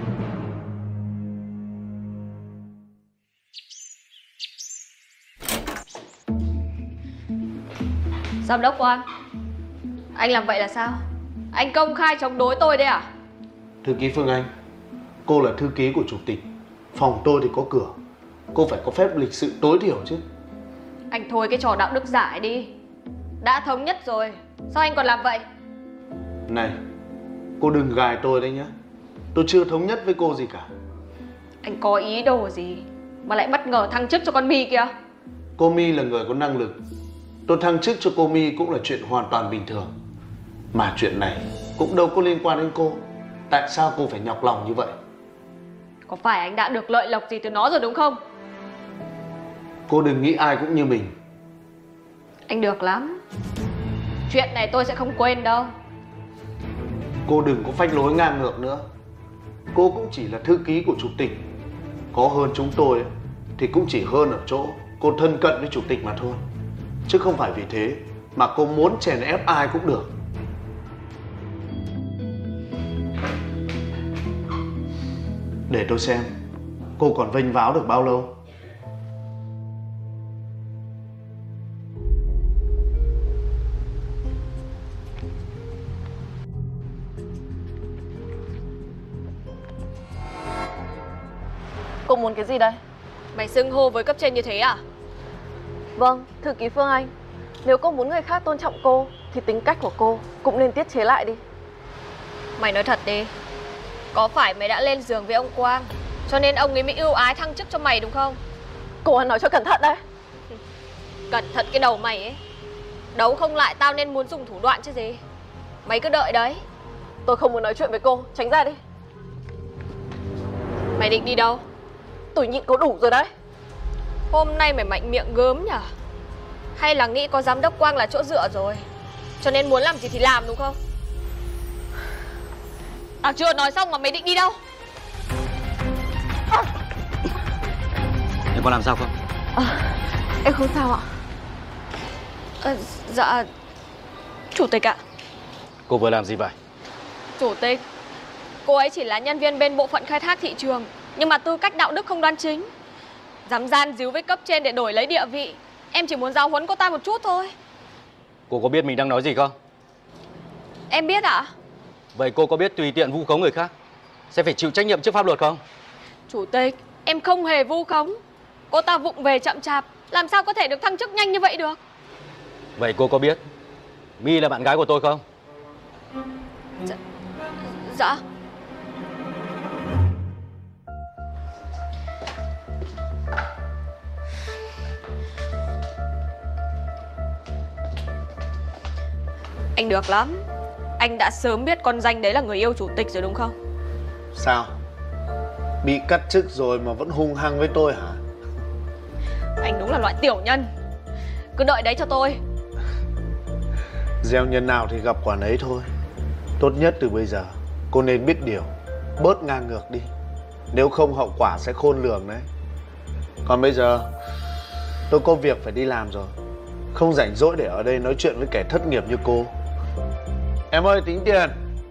Giám đốc Quang, anh làm vậy là sao? Anh công khai chống đối tôi đấy à? Thư ký Phương Anh, cô là thư ký của chủ tịch. Phòng tôi thì có cửa. Cô phải có phép lịch sự tối thiểu chứ. Anh thôi cái trò đạo đức giả ấy đi. Đã thống nhất rồi, sao anh còn làm vậy? Này, cô đừng gài tôi đấy nhá. Tôi chưa thống nhất với cô gì cả. Anh có ý đồ gì mà lại bất ngờ thăng chức cho con My kìa? Cô My là người có năng lực. Tôi thăng chức cho cô My cũng là chuyện hoàn toàn bình thường. Mà chuyện này cũng đâu có liên quan đến cô. Tại sao cô phải nhọc lòng như vậy? Có phải anh đã được lợi lộc gì từ nó rồi đúng không? Cô đừng nghĩ ai cũng như mình. Anh được lắm. Chuyện này tôi sẽ không quên đâu. Cô đừng có phách lối ngang ngược nữa. Cô cũng chỉ là thư ký của chủ tịch. Có hơn chúng tôi thì cũng chỉ hơn ở chỗ cô thân cận với chủ tịch mà thôi. Chứ không phải vì thế mà cô muốn chèn ép ai cũng được. Để tôi xem cô còn vênh váo được bao lâu. Cô muốn cái gì đây? Mày xưng hô với cấp trên như thế à? Vâng, thư ký Phương Anh. Nếu cô muốn người khác tôn trọng cô thì tính cách của cô cũng nên tiết chế lại đi. Mày nói thật đi, có phải mày đã lên giường với ông Quang cho nên ông ấy mới ưu ái thăng chức cho mày đúng không? Cô ăn nói cho cẩn thận đấy. Cẩn thận cái đầu mày ấy. Đấu không lại tao nên muốn dùng thủ đoạn chứ gì. Mày cứ đợi đấy. Tôi không muốn nói chuyện với cô, tránh ra đi. Mày định đi đâu? Tôi nhịn cô đủ rồi đấy. Hôm nay mày mạnh miệng gớm nhở? Hay là nghĩ có giám đốc Quang là chỗ dựa rồi cho nên muốn làm gì thì làm đúng không? Tao chưa nói xong mà mày định đi đâu? Em có làm sao không? Em không sao ạ. Dạ, chủ tịch ạ. Cô vừa làm gì vậy? Chủ tịch, cô ấy chỉ là nhân viên bên bộ phận khai thác thị trường, nhưng mà tư cách đạo đức không đoan chính, dám gian díu với cấp trên để đổi lấy địa vị. Em chỉ muốn giáo huấn cô ta một chút thôi. Cô có biết mình đang nói gì không? Em biết ạ. Vậy cô có biết tùy tiện vu khống người khác sẽ phải chịu trách nhiệm trước pháp luật không? Chủ tịch, em không hề vu khống. Cô ta vụng về chậm chạp, làm sao có thể được thăng chức nhanh như vậy được? Vậy cô có biết My là bạn gái của tôi không? Dạ. Anh được lắm. Anh đã sớm biết con danh đấy là người yêu chủ tịch rồi đúng không? Sao? Bị cắt chức rồi mà vẫn hung hăng với tôi hả? Anh đúng là loại tiểu nhân. Cứ đợi đấy cho tôi. Gieo nhân nào thì gặp quả nấy thôi. Tốt nhất từ bây giờ cô nên biết điều. bớt ngang ngược đi. Nếu không hậu quả sẽ khôn lường đấy. Còn bây giờ tôi có việc phải đi làm rồi, không rảnh rỗi để ở đây nói chuyện với kẻ thất nghiệp như cô. Em ơi, tính tiền.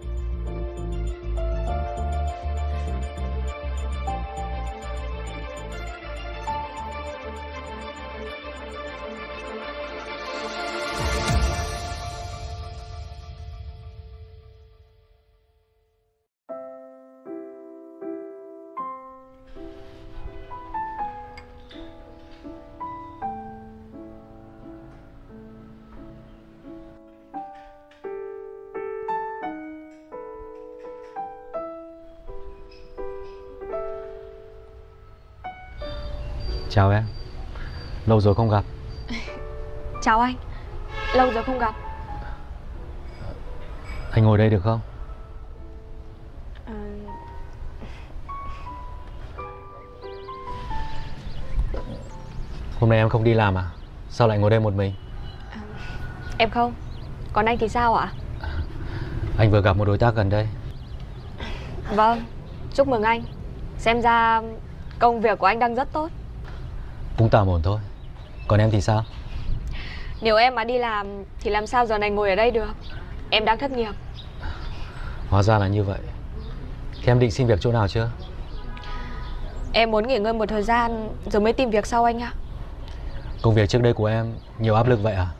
Chào em. Lâu rồi không gặp. Chào anh. Lâu rồi không gặp. Anh ngồi đây được không? Hôm nay em không đi làm à? Sao lại ngồi đây một mình? Em không. Còn anh thì sao ạ? Anh vừa gặp một đối tác gần đây. Vâng, chúc mừng anh. Xem ra công việc của anh đang rất tốt. Cũng tạm ổn thôi. Còn em thì sao? Nếu em mà đi làm thì làm sao giờ này ngồi ở đây được. Em đang thất nghiệp. Hóa ra là như vậy. Thế em định xin việc chỗ nào chưa? Em muốn nghỉ ngơi một thời gian rồi mới tìm việc sau anh ạ. Công việc trước đây của em nhiều áp lực vậy à?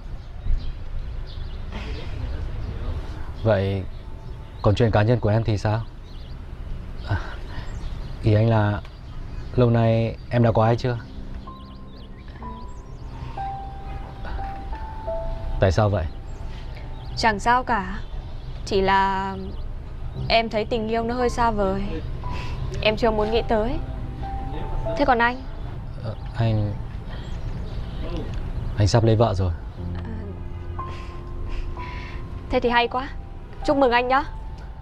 Vậy còn chuyện cá nhân của em thì sao? Ý anh là lâu nay em đã có ai chưa? Tại sao vậy? Chẳng sao cả. Chỉ là em thấy tình yêu nó hơi xa vời. Em chưa muốn nghĩ tới. Thế còn anh? Anh sắp lấy vợ rồi. Thế thì hay quá. Chúc mừng anh nhá.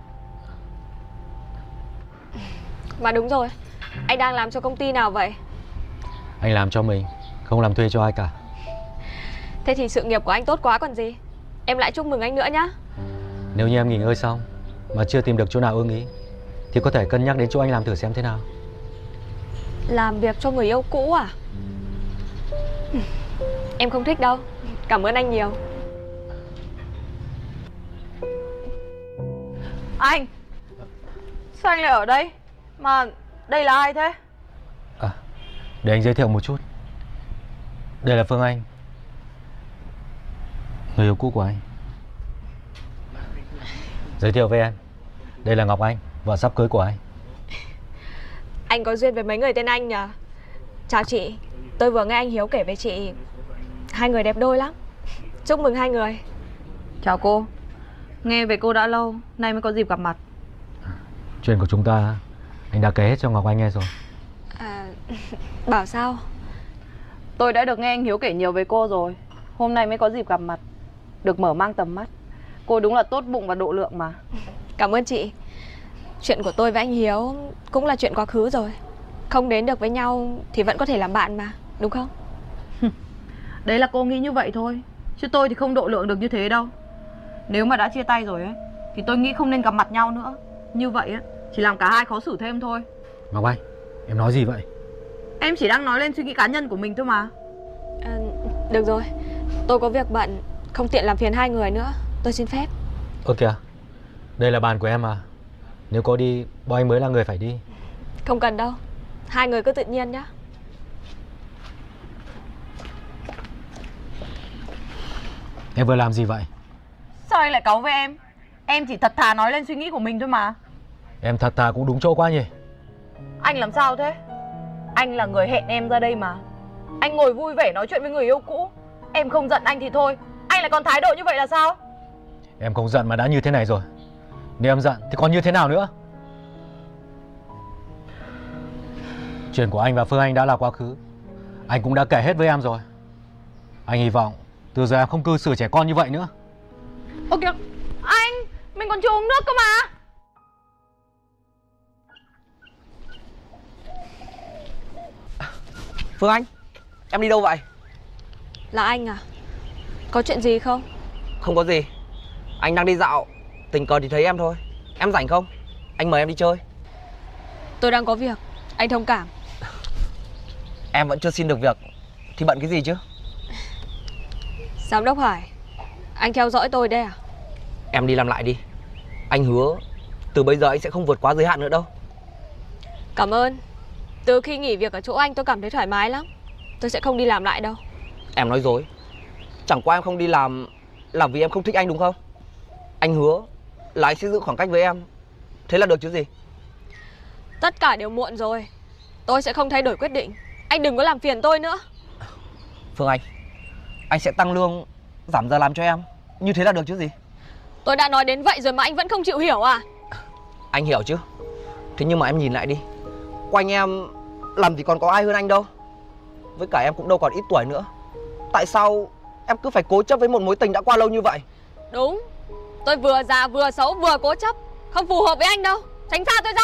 Mà đúng rồi, anh đang làm cho công ty nào vậy? Anh làm cho mình, không làm thuê cho ai cả. Thế thì sự nghiệp của anh tốt quá còn gì. Em lại chúc mừng anh nữa nhá. Nếu như em nghỉ ngơi xong mà chưa tìm được chỗ nào ưng ý thì có thể cân nhắc đến chỗ anh làm thử xem thế nào. Làm việc cho người yêu cũ à? Em không thích đâu. Cảm ơn anh nhiều. Anh, sao anh lại ở đây? Mà đây là ai thế? Để anh giới thiệu một chút. Đây là Phương Anh, người yêu cũ của anh. Giới thiệu với em, đây là Ngọc Anh, vợ sắp cưới của anh. Anh có duyên với mấy người tên Anh nhỉ? Chào chị, tôi vừa nghe anh Hiếu kể với chị. Hai người đẹp đôi lắm. Chúc mừng hai người. Chào cô. Nghe về cô đã lâu, nay mới có dịp gặp mặt. Chuyện của chúng ta anh đã kể hết cho Ngọc Anh nghe rồi. Bảo sao? Tôi đã được nghe anh Hiếu kể nhiều về cô rồi. Hôm nay mới có dịp gặp mặt, được mở mang tầm mắt. Cô đúng là tốt bụng và độ lượng mà. Cảm ơn chị. Chuyện của tôi với anh Hiếu cũng là chuyện quá khứ rồi. Không đến được với nhau thì vẫn có thể làm bạn mà, đúng không? Đấy là cô nghĩ như vậy thôi, chứ tôi thì không độ lượng được như thế đâu. Nếu mà đã chia tay rồi ấy thì tôi nghĩ không nên gặp mặt nhau nữa. Như vậy á chỉ làm cả hai khó xử thêm thôi. Ngọc Anh, em nói gì vậy? Em chỉ đang nói lên suy nghĩ cá nhân của mình thôi mà. Được rồi, tôi có việc bận, không tiện làm phiền hai người nữa. Tôi xin phép. Ơ kìa, đây là bàn của em mà. Nếu có đi, bọn anh mới là người phải đi. Không cần đâu, hai người cứ tự nhiên nhá. Em vừa làm gì vậy? Sao anh lại cáu với em? Em chỉ thật thà nói lên suy nghĩ của mình thôi mà. Em thật thà cũng đúng chỗ quá nhỉ. Anh làm sao thế? Anh là người hẹn em ra đây mà. Anh ngồi vui vẻ nói chuyện với người yêu cũ. Em không giận anh thì thôi, anh lại còn thái độ như vậy là sao? Em không giận mà đã như thế này rồi. Nếu em giận thì còn như thế nào nữa? Chuyện của anh và Phương Anh đã là quá khứ. Anh cũng đã kể hết với em rồi. Anh hy vọng từ giờ em không cư xử trẻ con như vậy nữa. Ơ kìa, anh, mình còn chưa uống nước cơ mà. Phương Anh, em đi đâu vậy? Là anh à? Có chuyện gì không? Không có gì. Anh đang đi dạo, tình cờ thì thấy em thôi. Em rảnh không? Anh mời em đi chơi. Tôi đang có việc, anh thông cảm. Em vẫn chưa xin được việc thì bận cái gì chứ? Giám đốc Hải, anh theo dõi tôi đây à? Em đi làm lại đi. Anh hứa từ bây giờ anh sẽ không vượt quá giới hạn nữa đâu. Cảm ơn. Từ khi nghỉ việc ở chỗ anh tôi cảm thấy thoải mái lắm. Tôi sẽ không đi làm lại đâu. Em nói dối. Chẳng qua em không đi làm là vì em không thích anh đúng không? Anh hứa là anh sẽ giữ khoảng cách với em. Thế là được chứ gì? Tất cả đều muộn rồi. Tôi sẽ không thay đổi quyết định. Anh đừng có làm phiền tôi nữa. Phương anh sẽ tăng lương, giảm giờ làm cho em. Như thế là được chứ gì? Tôi đã nói đến vậy rồi mà anh vẫn không chịu hiểu à? Anh hiểu chứ. Thế nhưng mà em nhìn lại đi, quanh em làm gì còn có ai hơn anh đâu. Với cả em cũng đâu còn ít tuổi nữa. Tại sao em cứ phải cố chấp với một mối tình đã qua lâu như vậy? Đúng. Tôi vừa già vừa xấu vừa cố chấp. Không phù hợp với anh đâu. Tránh xa tôi ra.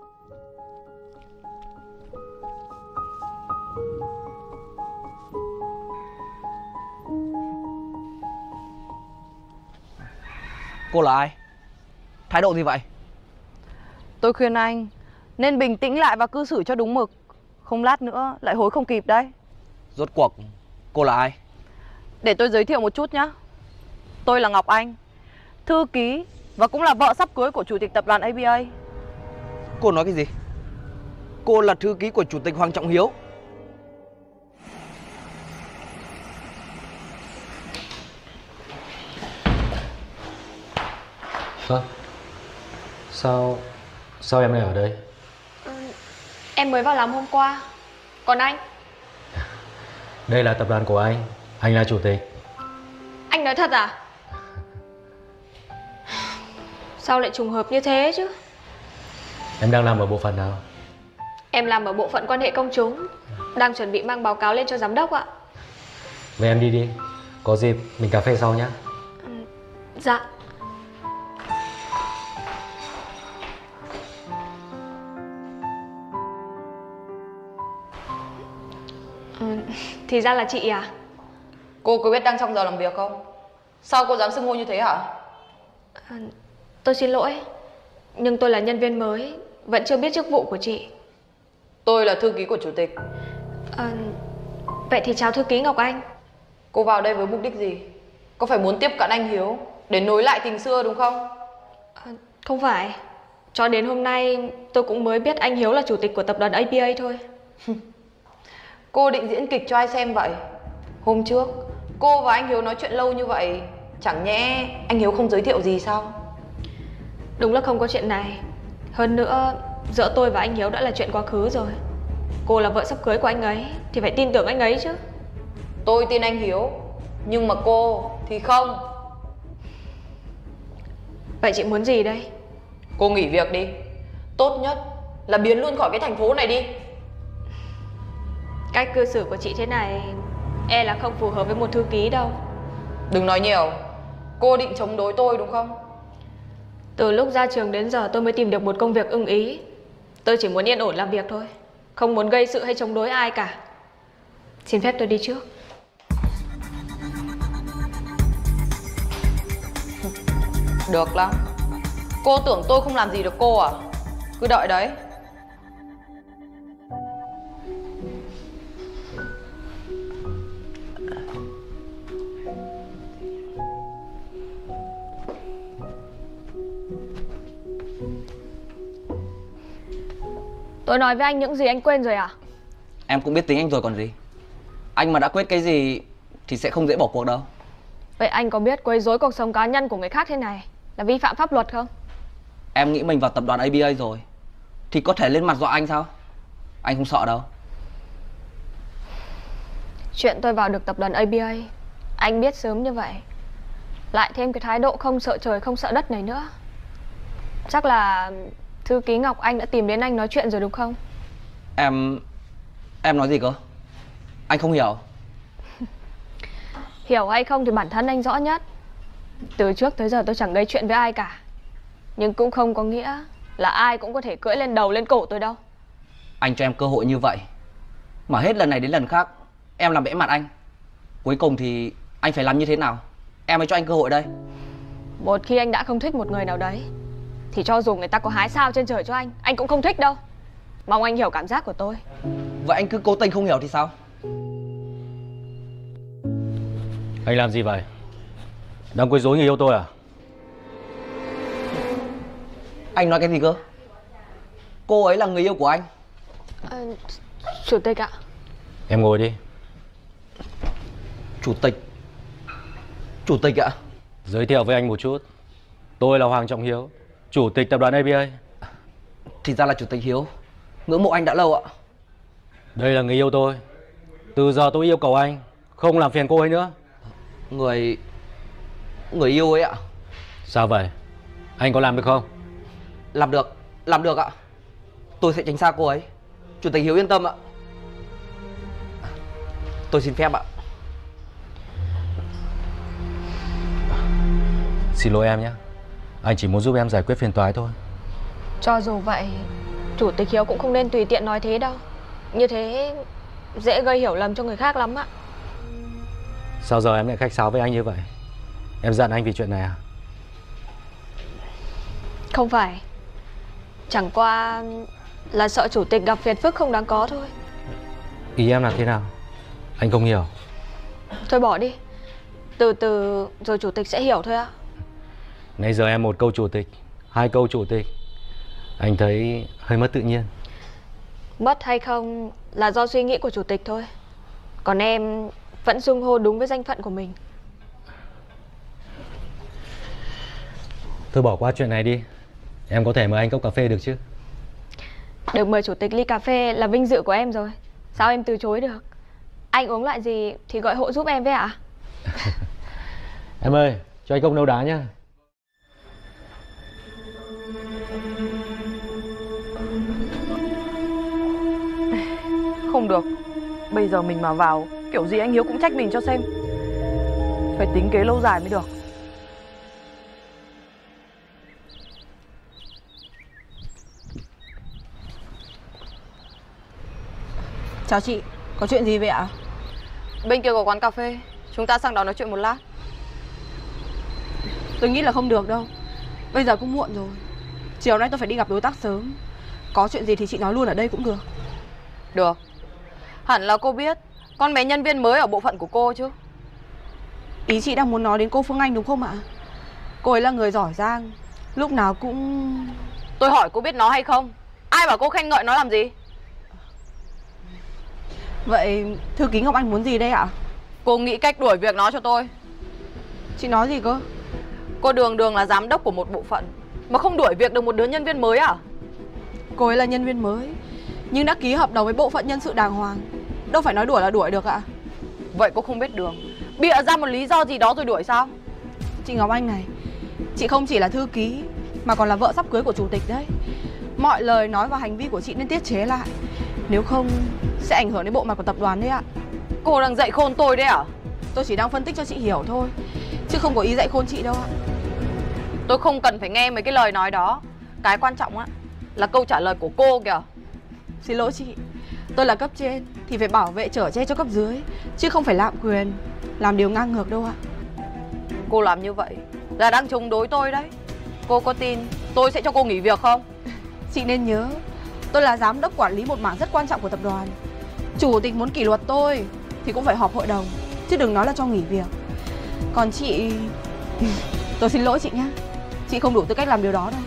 Cô là ai? Thái độ gì vậy? Tôi khuyên anh nên bình tĩnh lại và cư xử cho đúng mực. Không lát nữa lại hối không kịp đấy. Rốt cuộc cô là ai? Để tôi giới thiệu một chút nhé. Tôi là Ngọc Anh, thư ký và cũng là vợ sắp cưới của chủ tịch tập đoàn ABA. Cô nói cái gì? Cô là thư ký của chủ tịch Hoàng Trọng Hiếu? Vâng. Sao em lại ở đây? Em mới vào làm hôm qua. Còn anh? Đây là tập đoàn của anh là chủ tịch. Anh nói thật à? Sao lại trùng hợp như thế chứ? Em đang làm ở bộ phận nào? Em làm ở bộ phận quan hệ công chúng. Đang chuẩn bị mang báo cáo lên cho giám đốc ạ. Vậy em đi. Có dịp mình cà phê sau nhé. Dạ. Thì ra là chị à? Cô có biết đang trong giờ làm việc không? Sao cô dám xưng hô như thế hả? Tôi xin lỗi. Nhưng tôi là nhân viên mới, vẫn chưa biết chức vụ của chị. Tôi là thư ký của chủ tịch. Vậy thì chào thư ký Ngọc Anh. Cô vào đây với mục đích gì? Có phải muốn tiếp cận anh Hiếu để nối lại tình xưa đúng không? Không phải. Cho đến hôm nay tôi cũng mới biết anh Hiếu là chủ tịch của tập đoàn APA thôi. Cô định diễn kịch cho ai xem vậy? Hôm trước cô và anh Hiếu nói chuyện lâu như vậy, chẳng nhẽ anh Hiếu không giới thiệu gì sao? Đúng là không có chuyện này. Hơn nữa giữa tôi và anh Hiếu đã là chuyện quá khứ rồi. Cô là vợ sắp cưới của anh ấy thì phải tin tưởng anh ấy chứ. Tôi tin anh Hiếu, nhưng mà cô thì không. Vậy chị muốn gì đây? Cô nghỉ việc đi. Tốt nhất là biến luôn khỏi cái thành phố này đi. Cách cư xử của chị thế này e là không phù hợp với một thư ký đâu. Đừng nói nhiều. Cô định chống đối tôi đúng không? Từ lúc ra trường đến giờ tôi mới tìm được một công việc ưng ý. Tôi chỉ muốn yên ổn làm việc thôi, không muốn gây sự hay chống đối ai cả. Xin phép tôi đi trước. Được lắm. Cô tưởng tôi không làm gì được cô à? Cứ đợi đấy. Tôi nói với anh những gì anh quên rồi à? Em cũng biết tính anh rồi còn gì. Anh mà đã quyết cái gì thì sẽ không dễ bỏ cuộc đâu. Vậy anh có biết quấy rối cuộc sống cá nhân của người khác thế này là vi phạm pháp luật không? Em nghĩ mình vào tập đoàn ABA rồi thì có thể lên mặt dọa anh sao? Anh không sợ đâu. Chuyện tôi vào được tập đoàn ABA, anh biết sớm như vậy, lại thêm cái thái độ không sợ trời không sợ đất này nữa, chắc là thư ký Ngọc Anh đã tìm đến anh nói chuyện rồi đúng không? Em nói gì cơ? Anh không hiểu. Hiểu hay không thì bản thân anh rõ nhất. Từ trước tới giờ tôi chẳng gây chuyện với ai cả, nhưng cũng không có nghĩa là ai cũng có thể cưỡi lên đầu lên cổ tôi đâu. Anh cho em cơ hội như vậy mà hết lần này đến lần khác em làm bẽ mặt anh. Cuối cùng thì anh phải làm như thế nào em mới cho anh cơ hội đây? Một khi anh đã không thích một người nào đấy thì cho dù người ta có hái sao trên trời cho anh cũng không thích đâu. Mong anh hiểu cảm giác của tôi. Vậy anh cứ cố tình không hiểu thì sao? Anh làm gì vậy? Đang quấy rối người yêu tôi à? Anh nói cái gì cơ? Cô ấy là người yêu của anh. Chủ tịch ạ. Em ngồi đi. Chủ tịch? Chủ tịch ạ? Giới thiệu với anh một chút. Tôi là Hoàng Trọng Hiếu, chủ tịch tập đoàn ABA. Thì ra là chủ tịch Hiếu. Ngưỡng mộ anh đã lâu ạ. Đây là người yêu tôi. Từ giờ tôi yêu cầu anh không làm phiền cô ấy nữa. Người yêu ấy ạ? Sao vậy? Anh có làm được không? Làm được ạ. Tôi sẽ tránh xa cô ấy. Chủ tịch Hiếu yên tâm ạ. Tôi xin phép ạ. Xin lỗi em nhé. Anh chỉ muốn giúp em giải quyết phiền toái thôi. Cho dù vậy, Chủ tịch Hiếu cũng không nên tùy tiện nói thế đâu. Như thế dễ gây hiểu lầm cho người khác lắm ạ. Sao giờ em lại khách sáo với anh như vậy? Em giận anh vì chuyện này à? Không phải. Chẳng qua là sợ chủ tịch gặp phiền phức không đáng có thôi. Ý em là thế nào? Anh không hiểu. Thôi bỏ đi. Từ từ rồi chủ tịch sẽ hiểu thôi ạ. Nãy giờ em một câu chủ tịch, hai câu chủ tịch, anh thấy hơi mất tự nhiên. Mất hay không là do suy nghĩ của chủ tịch thôi. Còn em vẫn xưng hô đúng với danh phận của mình. Thôi bỏ qua chuyện này đi. Em có thể mời anh cốc cà phê được chứ? Được mời chủ tịch ly cà phê là vinh dự của em rồi. Sao em từ chối được? Anh uống loại gì thì gọi hộ giúp em với ạ? Em ơi, cho anh cốc nấu đá nhá. Không được. Bây giờ mình mà vào, kiểu gì anh Hiếu cũng trách mình cho xem. Phải tính kế lâu dài mới được. Chào chị, có chuyện gì vậy ạ? Bên kia có quán cà phê, chúng ta sang đó nói chuyện một lát. Tôi nghĩ là không được đâu. Bây giờ cũng muộn rồi. Chiều nay tôi phải đi gặp đối tác sớm. Có chuyện gì thì chị nói luôn ở đây cũng được. Được. Hẳn là cô biết con bé nhân viên mới ở bộ phận của cô chứ? Ý chị đang muốn nói đến cô Phương Anh đúng không ạ? Cô ấy là người giỏi giang, lúc nào cũng... Tôi hỏi cô biết nó hay không? Ai bảo cô khen ngợi nó làm gì? Vậy thư ký Ngọc Anh muốn gì đây ạ? Cô nghĩ cách đuổi việc nó cho tôi. Chị nói gì cơ? Cô đường là giám đốc của một bộ phận mà không đuổi việc được một đứa nhân viên mới à? Cô ấy là nhân viên mới, nhưng đã ký hợp đồng với bộ phận nhân sự đàng hoàng. Đâu phải nói đuổi là đuổi được ạ. Vậy cô không biết đường, bịa ra một lý do gì đó rồi đuổi sao? Chị Ngọc Anh này, chị không chỉ là thư ký mà còn là vợ sắp cưới của chủ tịch đấy. Mọi lời nói và hành vi của chị nên tiết chế lại, nếu không sẽ ảnh hưởng đến bộ mặt của tập đoàn đấy ạ. Cô đang dạy khôn tôi đấy à? Tôi chỉ đang phân tích cho chị hiểu thôi, chứ không có ý dạy khôn chị đâu ạ. Tôi không cần phải nghe mấy cái lời nói đó. Cái quan trọng á là câu trả lời của cô kìa. Xin lỗi chị, tôi là cấp trên thì phải bảo vệ chở che cho cấp dưới, chứ không phải lạm quyền, làm điều ngang ngược đâu ạ. Cô làm như vậy là đang chống đối tôi đấy. Cô có tin tôi sẽ cho cô nghỉ việc không? Chị nên nhớ, tôi là giám đốc quản lý một mảng rất quan trọng của tập đoàn. Chủ tịch muốn kỷ luật tôi thì cũng phải họp hội đồng, chứ đừng nói là cho nghỉ việc. Còn chị... tôi xin lỗi chị nhé, chị không đủ tư cách làm điều đó đâu.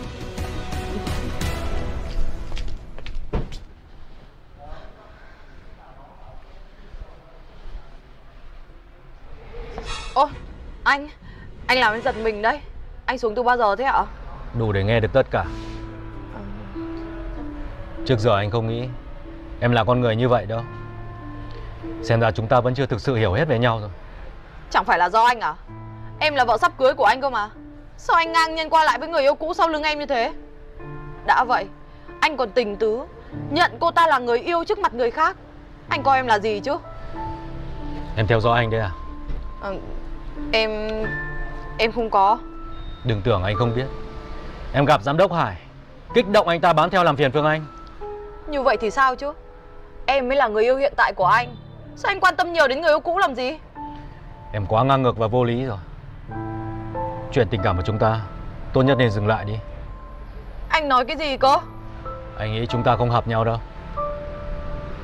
Ô, anh làm em giật mình đấy. Anh xuống từ bao giờ thế ạ? Đủ để nghe được tất cả. Trước giờ anh không nghĩ em là con người như vậy đâu. Xem ra chúng ta vẫn chưa thực sự hiểu hết về nhau rồi. Chẳng phải là do anh à? Em là vợ sắp cưới của anh cơ mà. Sao anh ngang nhiên qua lại với người yêu cũ sau lưng em như thế? Đã vậy, anh còn tình tứ nhận cô ta là người yêu trước mặt người khác. Anh coi em là gì chứ? Em theo dõi anh đấy à? Em không có. Đừng tưởng anh không biết. Em gặp giám đốc Hải, kích động anh ta bám theo làm phiền Phương Anh. Như vậy thì sao chứ? Em mới là người yêu hiện tại của anh. Sao anh quan tâm nhiều đến người yêu cũ làm gì? Em quá ngang ngược và vô lý rồi. Chuyện tình cảm của chúng ta tốt nhất nên dừng lại đi. Anh nói cái gì cơ? Anh nghĩ chúng ta không hợp nhau đâu.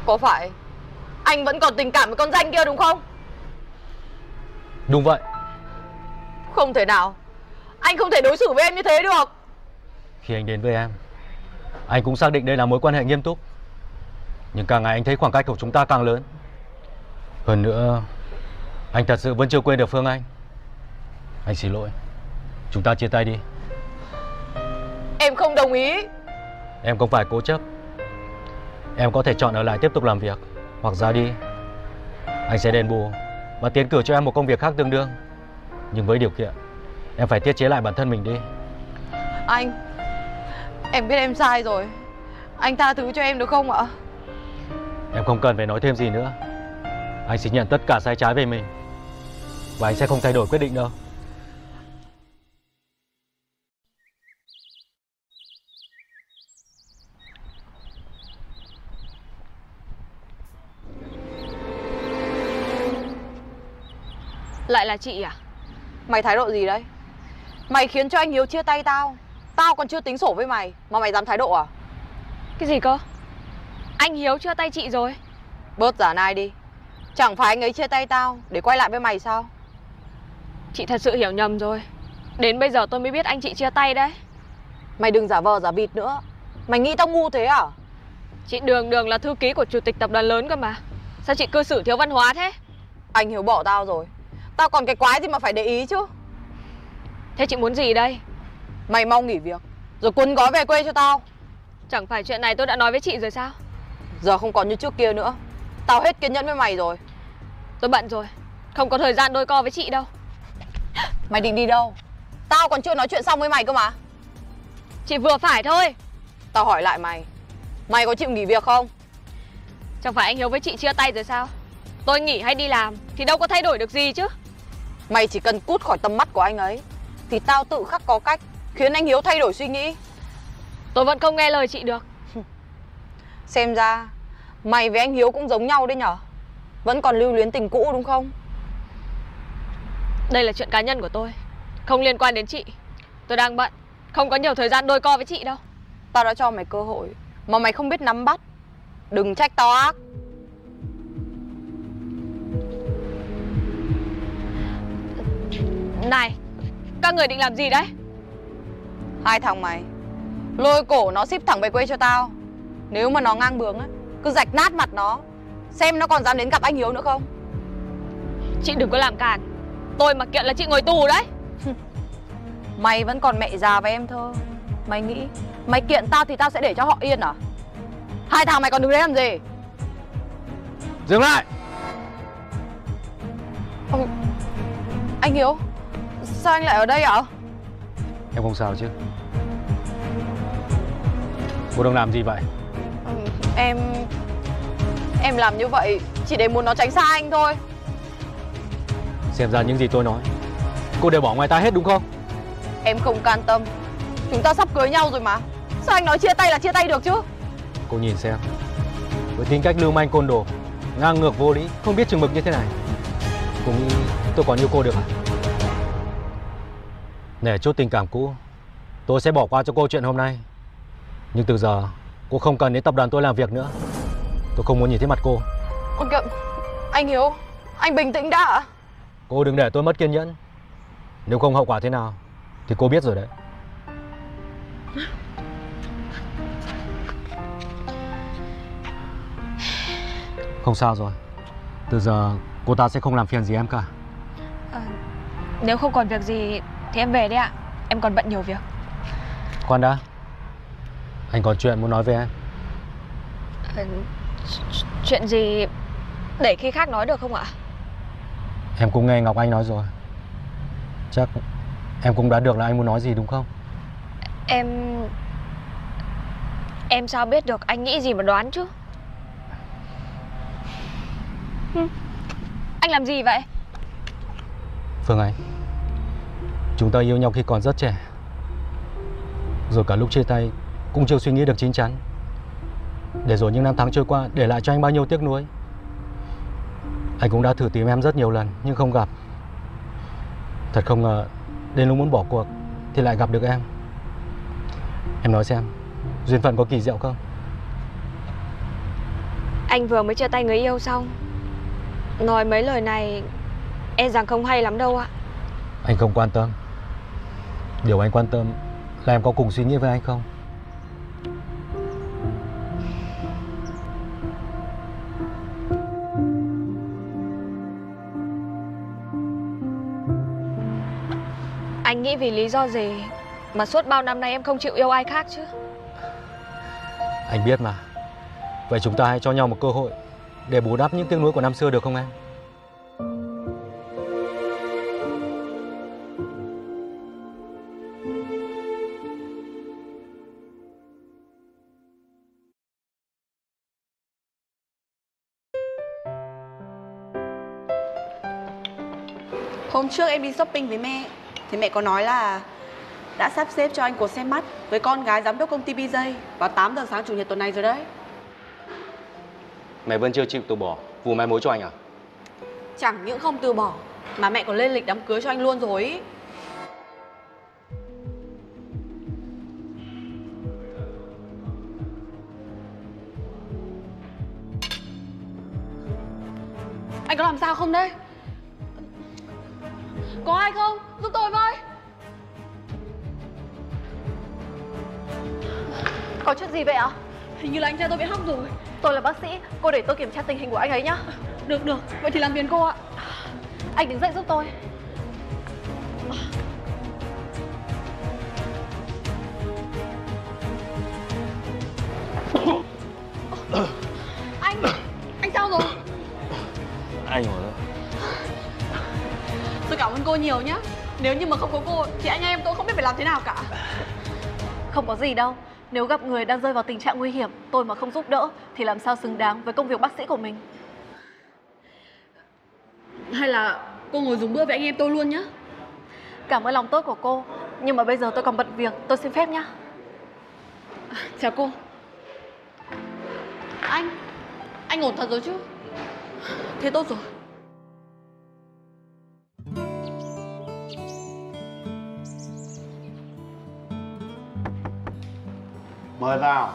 Có phải anh vẫn còn tình cảm với con Danh kia đúng không? Đúng vậy. Không thể nào. Anh không thể đối xử với em như thế được. Khi anh đến với em, anh cũng xác định đây là mối quan hệ nghiêm túc. Nhưng càng ngày anh thấy khoảng cách của chúng ta càng lớn. Hơn nữa, anh thật sự vẫn chưa quên được Phương Anh. Anh xin lỗi. Chúng ta chia tay đi. Em không đồng ý. Em không phải cố chấp. Em có thể chọn ở lại tiếp tục làm việc hoặc ra đi. Anh sẽ đền bù và tiến cử cho em một công việc khác tương đương. Nhưng với điều kiện em phải tiết chế lại bản thân mình đi. Anh, em biết em sai rồi. Anh tha thứ cho em được không ạ? Em không cần phải nói thêm gì nữa. Anh sẽ nhận tất cả sai trái về mình. Và anh sẽ không thay đổi quyết định đâu. Lại là chị à? Mày thái độ gì đấy? Mày khiến cho anh Hiếu chia tay tao. Tao còn chưa tính sổ với mày mà mày dám thái độ à? Cái gì cơ? Anh Hiếu chia tay chị rồi? Bớt giả nai đi. Chẳng phải anh ấy chia tay tao để quay lại với mày sao? Chị thật sự hiểu nhầm rồi. Đến bây giờ tôi mới biết anh chị chia tay đấy. Mày đừng giả vờ giả vịt nữa. Mày nghĩ tao ngu thế à? Chị Đường là thư ký của chủ tịch tập đoàn lớn cơ mà. Sao chị cư xử thiếu văn hóa thế? Anh Hiếu bỏ tao rồi. Tao còn cái quái gì mà phải để ý chứ. Thế chị muốn gì đây? Mày mau nghỉ việc rồi cuốn gói về quê cho tao. Chẳng phải chuyện này tôi đã nói với chị rồi sao? Giờ không còn như trước kia nữa. Tao hết kiên nhẫn với mày rồi. Tôi bận rồi, không có thời gian đôi co với chị đâu. Mày định đi đâu? Tao còn chưa nói chuyện xong với mày cơ mà. Chị vừa phải thôi. Tao hỏi lại mày, mày có chịu nghỉ việc không? Chẳng phải anh Hiếu với chị chia tay rồi sao? Tôi nghỉ hay đi làm thì đâu có thay đổi được gì chứ. Mày chỉ cần cút khỏi tầm mắt của anh ấy thì tao tự khắc có cách khiến anh Hiếu thay đổi suy nghĩ. Tôi vẫn không nghe lời chị được. Xem ra mày với anh Hiếu cũng giống nhau đấy nhở. Vẫn còn lưu luyến tình cũ đúng không? Đây là chuyện cá nhân của tôi, không liên quan đến chị. Tôi đang bận, không có nhiều thời gian đôi co với chị đâu. Tao đã cho mày cơ hội mà mày không biết nắm bắt. Đừng trách tao ác. Này, các người định làm gì đấy? Hai thằng mày lôi cổ nó ship thẳng về quê cho tao. Nếu mà nó ngang bướng ấy, cứ rạch nát mặt nó, xem nó còn dám đến gặp anh Hiếu nữa không. Chị đừng có làm cản. Tôi mà kiện là chị ngồi tù đấy. Mày vẫn còn mẹ già và em thơ. Mày nghĩ mày kiện tao thì tao sẽ để cho họ yên à? Hai thằng mày còn đứng đấy làm gì? Dừng lại. Anh Hiếu, sao anh lại ở đây ạ? Em không sao chứ? Cô đang làm gì vậy? Em làm như vậy chỉ để muốn nó tránh xa anh thôi. Xem ra những gì tôi nói cô đều bỏ ngoài tai hết đúng không? Em không can tâm. Chúng ta sắp cưới nhau rồi mà. Sao anh nói chia tay là chia tay được chứ? Cô nhìn xem, với tính cách lưu manh côn đồ, ngang ngược vô lý, không biết chừng mực như thế này, cô nghĩ tôi còn yêu cô được à? Để chút tình cảm cũ, tôi sẽ bỏ qua cho cô chuyện hôm nay. Nhưng từ giờ cô không cần đến tập đoàn tôi làm việc nữa. Tôi không muốn nhìn thấy mặt cô. Anh Hiếu, anh bình tĩnh đã ạ. Cô đừng để tôi mất kiên nhẫn. Nếu không hậu quả thế nào thì cô biết rồi đấy. Không sao rồi. Từ giờ cô ta sẽ không làm phiền gì em cả. Nếu không còn việc gì thì em về đấy ạ. Em còn bận nhiều việc. Khoan đã, anh còn chuyện muốn nói với em. Chuyện gì để khi khác nói được không ạ? Em cũng nghe Ngọc Anh nói rồi. Chắc em cũng đoán được là anh muốn nói gì đúng không? Em sao biết được anh nghĩ gì mà đoán chứ? Anh làm gì vậy? Phương Anh, chúng ta yêu nhau khi còn rất trẻ. Rồi cả lúc chia tay cũng chưa suy nghĩ được chín chắn. Để rồi những năm tháng trôi qua để lại cho anh bao nhiêu tiếc nuối. Anh cũng đã thử tìm em rất nhiều lần nhưng không gặp. Thật không ngờ đến lúc muốn bỏ cuộc thì lại gặp được em. Em nói xem, duyên phận có kỳ diệu không? Anh vừa mới chia tay người yêu xong. Nói mấy lời này e rằng không hay lắm đâu ạ. Anh không quan tâm. Điều anh quan tâm là em có cùng suy nghĩ với anh không? Anh nghĩ vì lý do gì mà suốt bao năm nay em không chịu yêu ai khác chứ? Anh biết mà. Vậy chúng ta hãy cho nhau một cơ hội để bù đắp những tiếc nuối của năm xưa được không em? Hôm trước em đi shopping với mẹ thì mẹ có nói là đã sắp xếp cho anh cuộc xem mắt với con gái giám đốc công ty BJ vào 8 giờ sáng chủ nhật tuần này rồi đấy. Mẹ vẫn chưa chịu từ bỏ vụ mai mối cho anh à? Chẳng những không từ bỏ mà mẹ còn lên lịch đám cưới cho anh luôn rồi ý. Anh có làm sao không đấy? Có ai không? Giúp tôi với. Có chuyện gì vậy ạ? Hình như là anh trai tôi bị hóc rồi. Tôi là bác sĩ, cô để tôi kiểm tra tình hình của anh ấy nhá. Được, vậy thì làm phiền cô ạ. Anh đứng dậy giúp tôi. Anh sao rồi? Anh rồi đó. Tôi cảm ơn cô nhiều nhá. Nếu như mà không có cô thì anh em tôi không biết phải làm thế nào cả. Không có gì đâu. Nếu gặp người đang rơi vào tình trạng nguy hiểm, tôi mà không giúp đỡ thì làm sao xứng đáng với công việc bác sĩ của mình. Hay là cô ngồi dùng bữa với anh em tôi luôn nhá. Cảm ơn lòng tốt của cô, nhưng mà bây giờ tôi còn bận việc, tôi xin phép nhá. Chào cô. Anh ổn thật rồi chứ? Thế tốt rồi. Mời vào.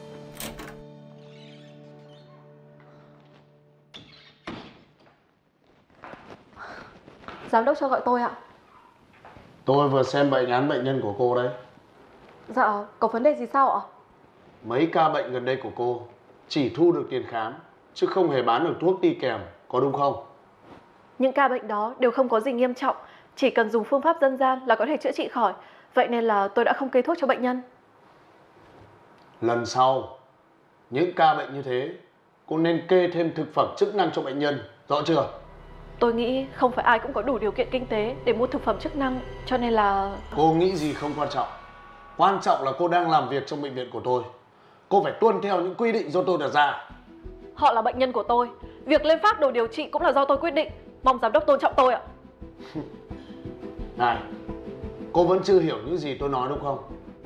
Giám đốc cho gọi tôi ạ. Tôi vừa xem bệnh án bệnh nhân của cô đấy. Dạ, có vấn đề gì sao ạ? Mấy ca bệnh gần đây của cô chỉ thu được tiền khám chứ không hề bán được thuốc đi kèm, có đúng không? Những ca bệnh đó đều không có gì nghiêm trọng, chỉ cần dùng phương pháp dân gian là có thể chữa trị khỏi. Vậy nên là tôi đã không kê thuốc cho bệnh nhân. Lần sau, những ca bệnh như thế, cô nên kê thêm thực phẩm chức năng cho bệnh nhân, rõ chưa? Tôi nghĩ không phải ai cũng có đủ điều kiện kinh tế để mua thực phẩm chức năng, cho nên là... Cô nghĩ gì không quan trọng. Quan trọng là cô đang làm việc trong bệnh viện của tôi. Cô phải tuân theo những quy định do tôi đặt ra. Họ là bệnh nhân của tôi. Việc lên phác đồ điều trị cũng là do tôi quyết định. Mong giám đốc tôn trọng tôi ạ. Này, cô vẫn chưa hiểu những gì tôi nói đúng không?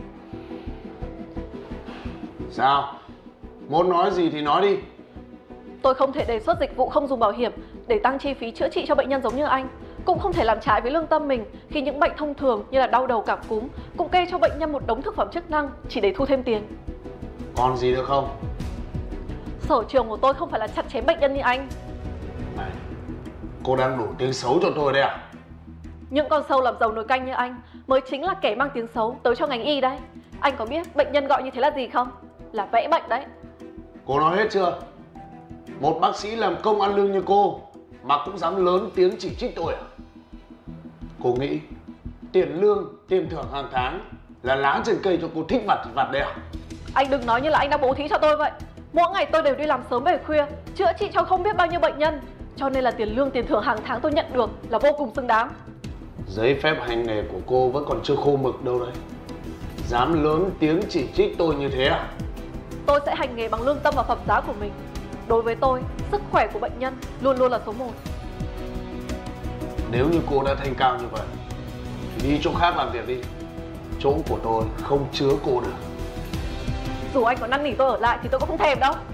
Sao? Muốn nói gì thì nói đi. Tôi không thể đề xuất dịch vụ không dùng bảo hiểm để tăng chi phí chữa trị cho bệnh nhân giống như anh. Cũng không thể làm trái với lương tâm mình khi những bệnh thông thường như là đau đầu, cảm cúm cũng kê cho bệnh nhân một đống thực phẩm chức năng chỉ để thu thêm tiền. Còn gì nữa không? Sở trường của tôi không phải là chặt chém bệnh nhân như anh. Này, cô đang đổ tiếng xấu cho tôi đấy à? Những con sâu làm dầu nồi canh như anh mới chính là kẻ mang tiếng xấu tới cho ngành y đấy. Anh có biết bệnh nhân gọi như thế là gì không? Là vẽ bệnh đấy. Cô nói hết chưa? Một bác sĩ làm công ăn lương như cô mà cũng dám lớn tiếng chỉ trích tôi à? Cô nghĩ tiền lương, tiền thưởng hàng tháng là lá trên cây cho cô thích vặt đấy à? Anh đừng nói như là anh đang bố thí cho tôi vậy. Mỗi ngày tôi đều đi làm sớm về khuya, chữa trị cho không biết bao nhiêu bệnh nhân. Cho nên là tiền lương, tiền thưởng hàng tháng tôi nhận được là vô cùng xứng đáng. Giấy phép hành nghề của cô vẫn còn chưa khô mực đâu đấy. Dám lớn tiếng chỉ trích tôi như thế à? Tôi sẽ hành nghề bằng lương tâm và phẩm giá của mình. Đối với tôi, sức khỏe của bệnh nhân luôn luôn là số 1. Nếu như cô đã thanh cao như vậy thì đi chỗ khác làm việc đi. Chỗ của tôi không chứa cô được. Dù anh có năn nỉ tôi ở lại thì tôi cũng không thèm đâu.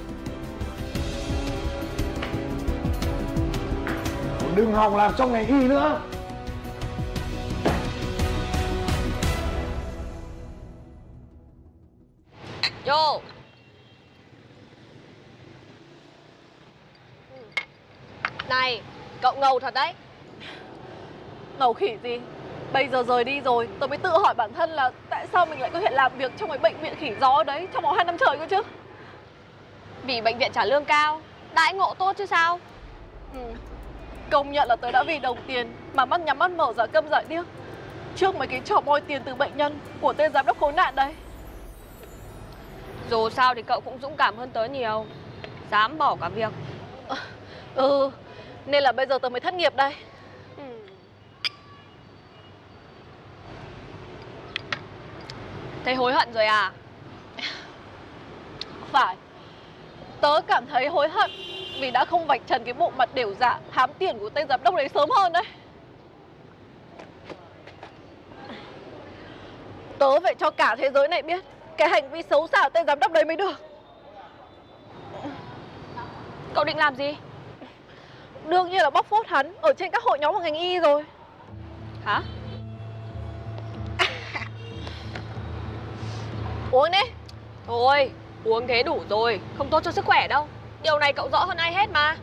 Đừng hòng làm trong ngành y nữa. Vô. Này, cậu ngầu thật đấy. Ngầu khỉ gì? Bây giờ rời đi rồi, tôi mới tự hỏi bản thân là tại sao mình lại có thể làm việc trong cái bệnh viện khỉ gió đấy trong vòng 2 năm trời cơ chứ. Vì bệnh viện trả lương cao, đãi ngộ tốt chứ sao. Công nhận là tớ đã vì đồng tiền mà mắt nhắm mắt mở giả câm giả điếc trước mấy cái trò moi tiền từ bệnh nhân của tên giám đốc khốn nạn đấy. Dù sao thì cậu cũng dũng cảm hơn tớ nhiều, dám bỏ cả việc. Nên là bây giờ tớ mới thất nghiệp đây. Thấy hối hận rồi à? Phải. Tớ cảm thấy hối hận vì đã không vạch trần cái bộ mặt đều dạ hám tiền của tên giám đốc đấy sớm hơn đấy. Tớ phải cho cả thế giới này biết cái hành vi xấu xa của tên giám đốc đấy mới được. Cậu định làm gì? Đương nhiên là bóc phốt hắn ở trên các hội nhóm của ngành y rồi. Hả? Uống đi. Thôi, uống thế đủ rồi, không tốt cho sức khỏe đâu. Điều này cậu rõ hơn ai hết mà.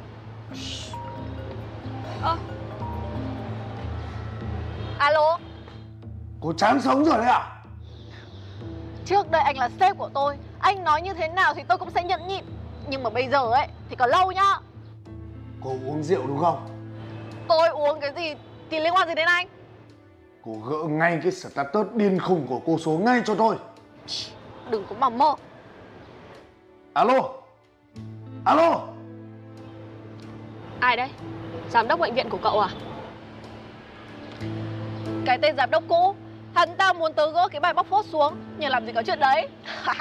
Alo. Cô chán sống rồi đấy à? Trước đây anh là sếp của tôi, anh nói như thế nào thì tôi cũng sẽ nhẫn nhịn. Nhưng mà bây giờ ấy thì còn lâu nhá. Cô uống rượu đúng không? Tôi uống cái gì thì liên quan gì đến anh? Cô gỡ ngay cái status điên khùng của cô xuống ngay cho tôi. Đừng có mà mơ. Alo. Alo. Ai đấy? Giám đốc bệnh viện của cậu à? Cái tên giám đốc cũ, hắn ta muốn tớ gỡ cái bài bóc phốt xuống, nhưng làm gì có chuyện đấy.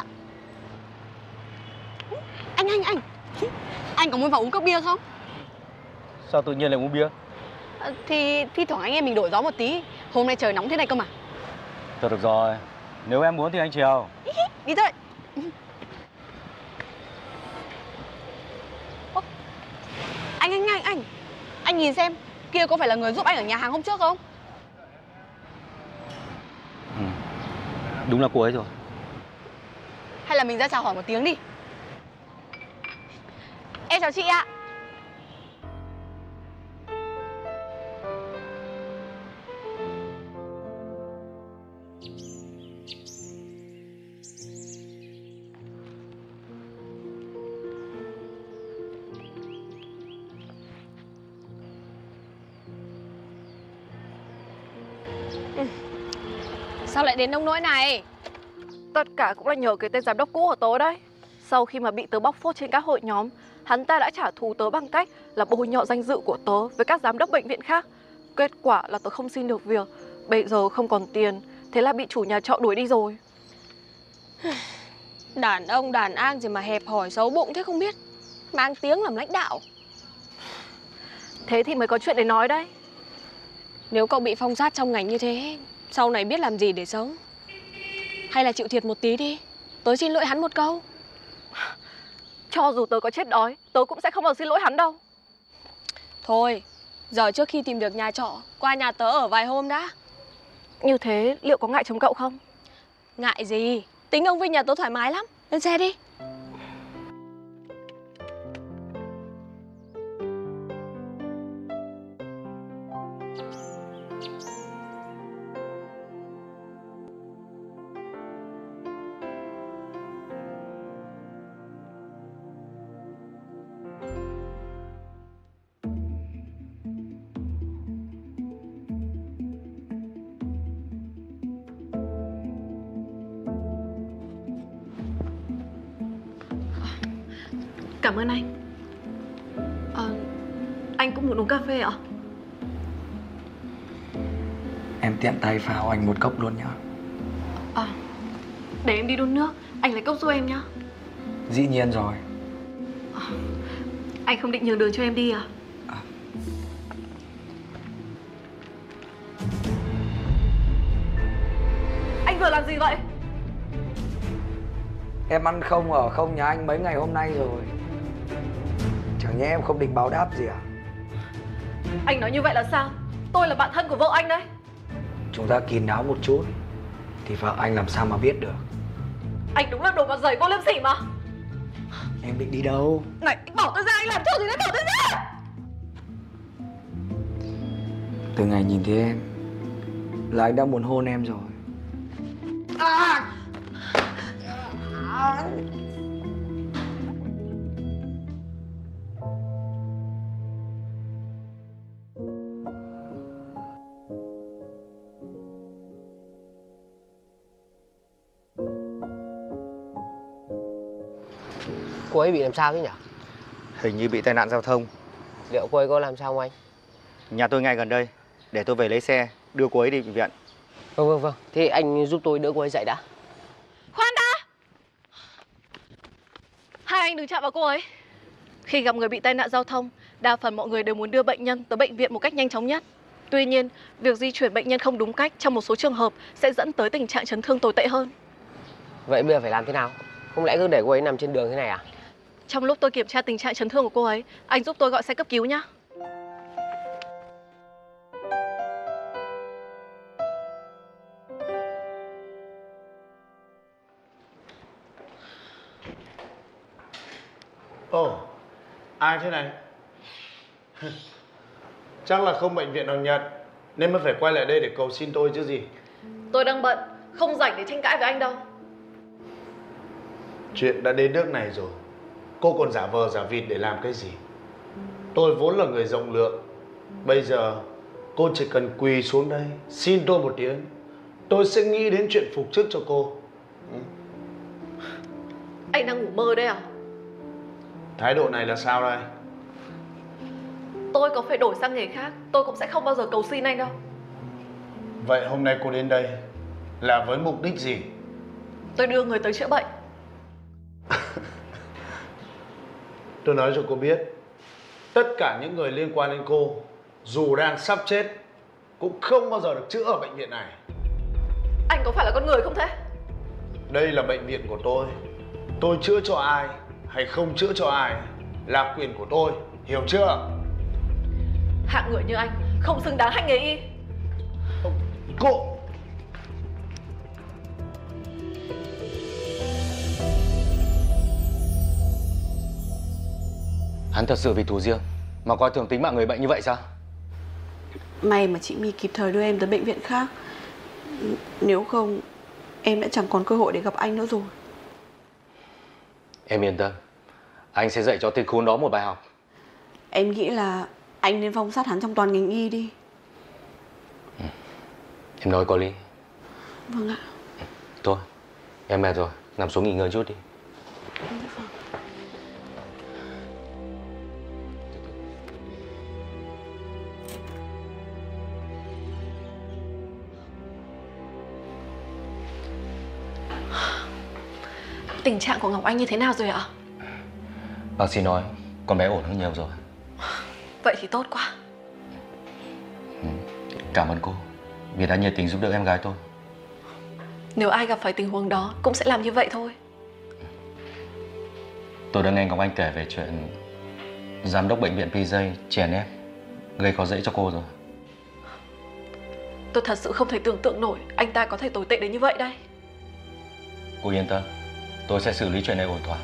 Anh có muốn vào uống cốc bia không? Sao tự nhiên lại uống bia? Thì thi thoảng anh em mình đổi gió một tí. Hôm nay trời nóng thế này cơ mà. Thôi được rồi, nếu em muốn thì anh chiều. Đi thôi. Anh nhìn xem, kia có phải là người giúp anh ở nhà hàng hôm trước không? Đúng là cô ấy rồi. Hay là mình ra chào hỏi một tiếng đi. Em chào chị ạ. Sao lại đến nông nỗi này? Tất cả cũng là nhờ cái tên giám đốc cũ của tớ đấy. Sau khi mà bị tớ bóc phốt trên các hội nhóm, hắn ta đã trả thù tớ bằng cách là bôi nhọ danh dự của tớ với các giám đốc bệnh viện khác. Kết quả là tớ không xin được việc, bây giờ không còn tiền, thế là bị chủ nhà trọ đuổi đi rồi. Đàn ông đàn an gì mà hẹp hòi xấu bụng thế không biết. Mang tiếng làm lãnh đạo. Thế thì mới có chuyện để nói đấy. Nếu cậu bị phong sát trong ngành như thế, sau này biết làm gì để sống? Hay là chịu thiệt một tí đi, tớ xin lỗi hắn một câu. Cho dù tớ có chết đói, tớ cũng sẽ không bao giờ xin lỗi hắn đâu. Thôi, giờ trước khi tìm được nhà trọ, qua nhà tớ ở vài hôm đã. Như thế liệu có ngại chồng cậu không? Ngại gì, tính ông Vinh nhà tớ thoải mái lắm. Lên xe đi. Cảm ơn anh. Anh cũng muốn uống cà phê ạ? Em tiện tay pha anh một cốc luôn nhá. Để em đi đun nước, anh lấy cốc giúp em nhá. Dĩ nhiên rồi. Anh không định nhường đường cho em đi à? Anh vừa làm gì vậy? Em ăn không ở không nhà anh mấy ngày hôm nay rồi. Chẳng nhẽ em không định báo đáp gì à? Anh nói như vậy là sao? Tôi là bạn thân của vợ anh đấy. Chúng ta kín đáo một chút thì vợ anh làm sao mà biết được. Anh đúng là đồ mặt dày vô liêm sỉ mà. Em định đi đâu? Này, anh bỏ tôi ra, anh làm trò gì đấy, bỏ tôi ra. Từ ngày nhìn thấy em là anh đã muốn hôn em rồi. Cô ấy bị làm sao thế nhỉ? Hình như bị tai nạn giao thông. Liệu cô ấy có làm sao không anh? Nhà tôi ngay gần đây. Để tôi về lấy xe, đưa cô ấy đi bệnh viện. Vâng. Thế anh giúp tôi đỡ cô ấy dậy đã. Khoan đã! Hai anh đừng chạm vào cô ấy. Khi gặp người bị tai nạn giao thông, đa phần mọi người đều muốn đưa bệnh nhân tới bệnh viện một cách nhanh chóng nhất. Tuy nhiên, việc di chuyển bệnh nhân không đúng cách trong một số trường hợp sẽ dẫn tới tình trạng chấn thương tồi tệ hơn. Vậy bây giờ phải làm thế nào? Không lẽ cứ để cô ấy nằm trên đường thế này à? Trong lúc tôi kiểm tra tình trạng chấn thương của cô ấy, anh giúp tôi gọi xe cấp cứu nhé. Ồ, ai thế này? Chắc là không bệnh viện nào nhận nên mới phải quay lại đây để cầu xin tôi chứ gì. Tôi đang bận, không rảnh để tranh cãi với anh đâu. Chuyện đã đến nước này rồi, cô còn giả vờ giả vịt để làm cái gì? Tôi vốn là người rộng lượng. Bây giờ cô chỉ cần quỳ xuống đây xin tôi một tiếng, tôi sẽ nghĩ đến chuyện phục chức cho cô. Anh đang ngủ mơ đấy à? Thái độ này là sao đây? Tôi có phải đổi sang nghề khác, tôi cũng sẽ không bao giờ cầu xin anh đâu. Vậy hôm nay cô đến đây là với mục đích gì? Tôi đưa người tới chữa bệnh. Tôi nói cho cô biết, tất cả những người liên quan đến cô, dù đang sắp chết, cũng không bao giờ được chữa ở bệnh viện này. Anh có phải là con người không thế? Đây là bệnh viện của tôi chữa cho ai hay không chữa cho ai là quyền của tôi, hiểu chưa? Hạng người như anh không xứng đáng hành nghề y. Cô! Hắn thật sự vì thù riêng mà coi thường tính mạng người bệnh như vậy sao? May mà chị My kịp thời đưa em tới bệnh viện khác. Nếu không, em đã chẳng còn cơ hội để gặp anh nữa rồi. Em yên tâm, anh sẽ dạy cho tên khốn đó một bài học. Em nghĩ là anh nên phong sát hắn trong toàn ngành y đi. Em nói có lý. Vâng ạ. Thôi, em mệt rồi, nằm xuống nghỉ ngơi chút đi. Tình trạng của Ngọc Anh như thế nào rồi ạ? Bác sĩ nói con bé ổn hơn nhiều rồi. Vậy thì tốt quá. Cảm ơn cô vì đã nhiệt tình giúp đỡ em gái tôi. Nếu ai gặp phải tình huống đó cũng sẽ làm như vậy thôi. Tôi đã nghe Ngọc Anh kể về chuyện giám đốc bệnh viện PJ chèn ép, gây khó dễ cho cô rồi. Tôi thật sự không thể tưởng tượng nổi anh ta có thể tồi tệ đến như vậy đây. Cô yên tâm, tôi sẽ xử lý chuyện này ổn thỏa.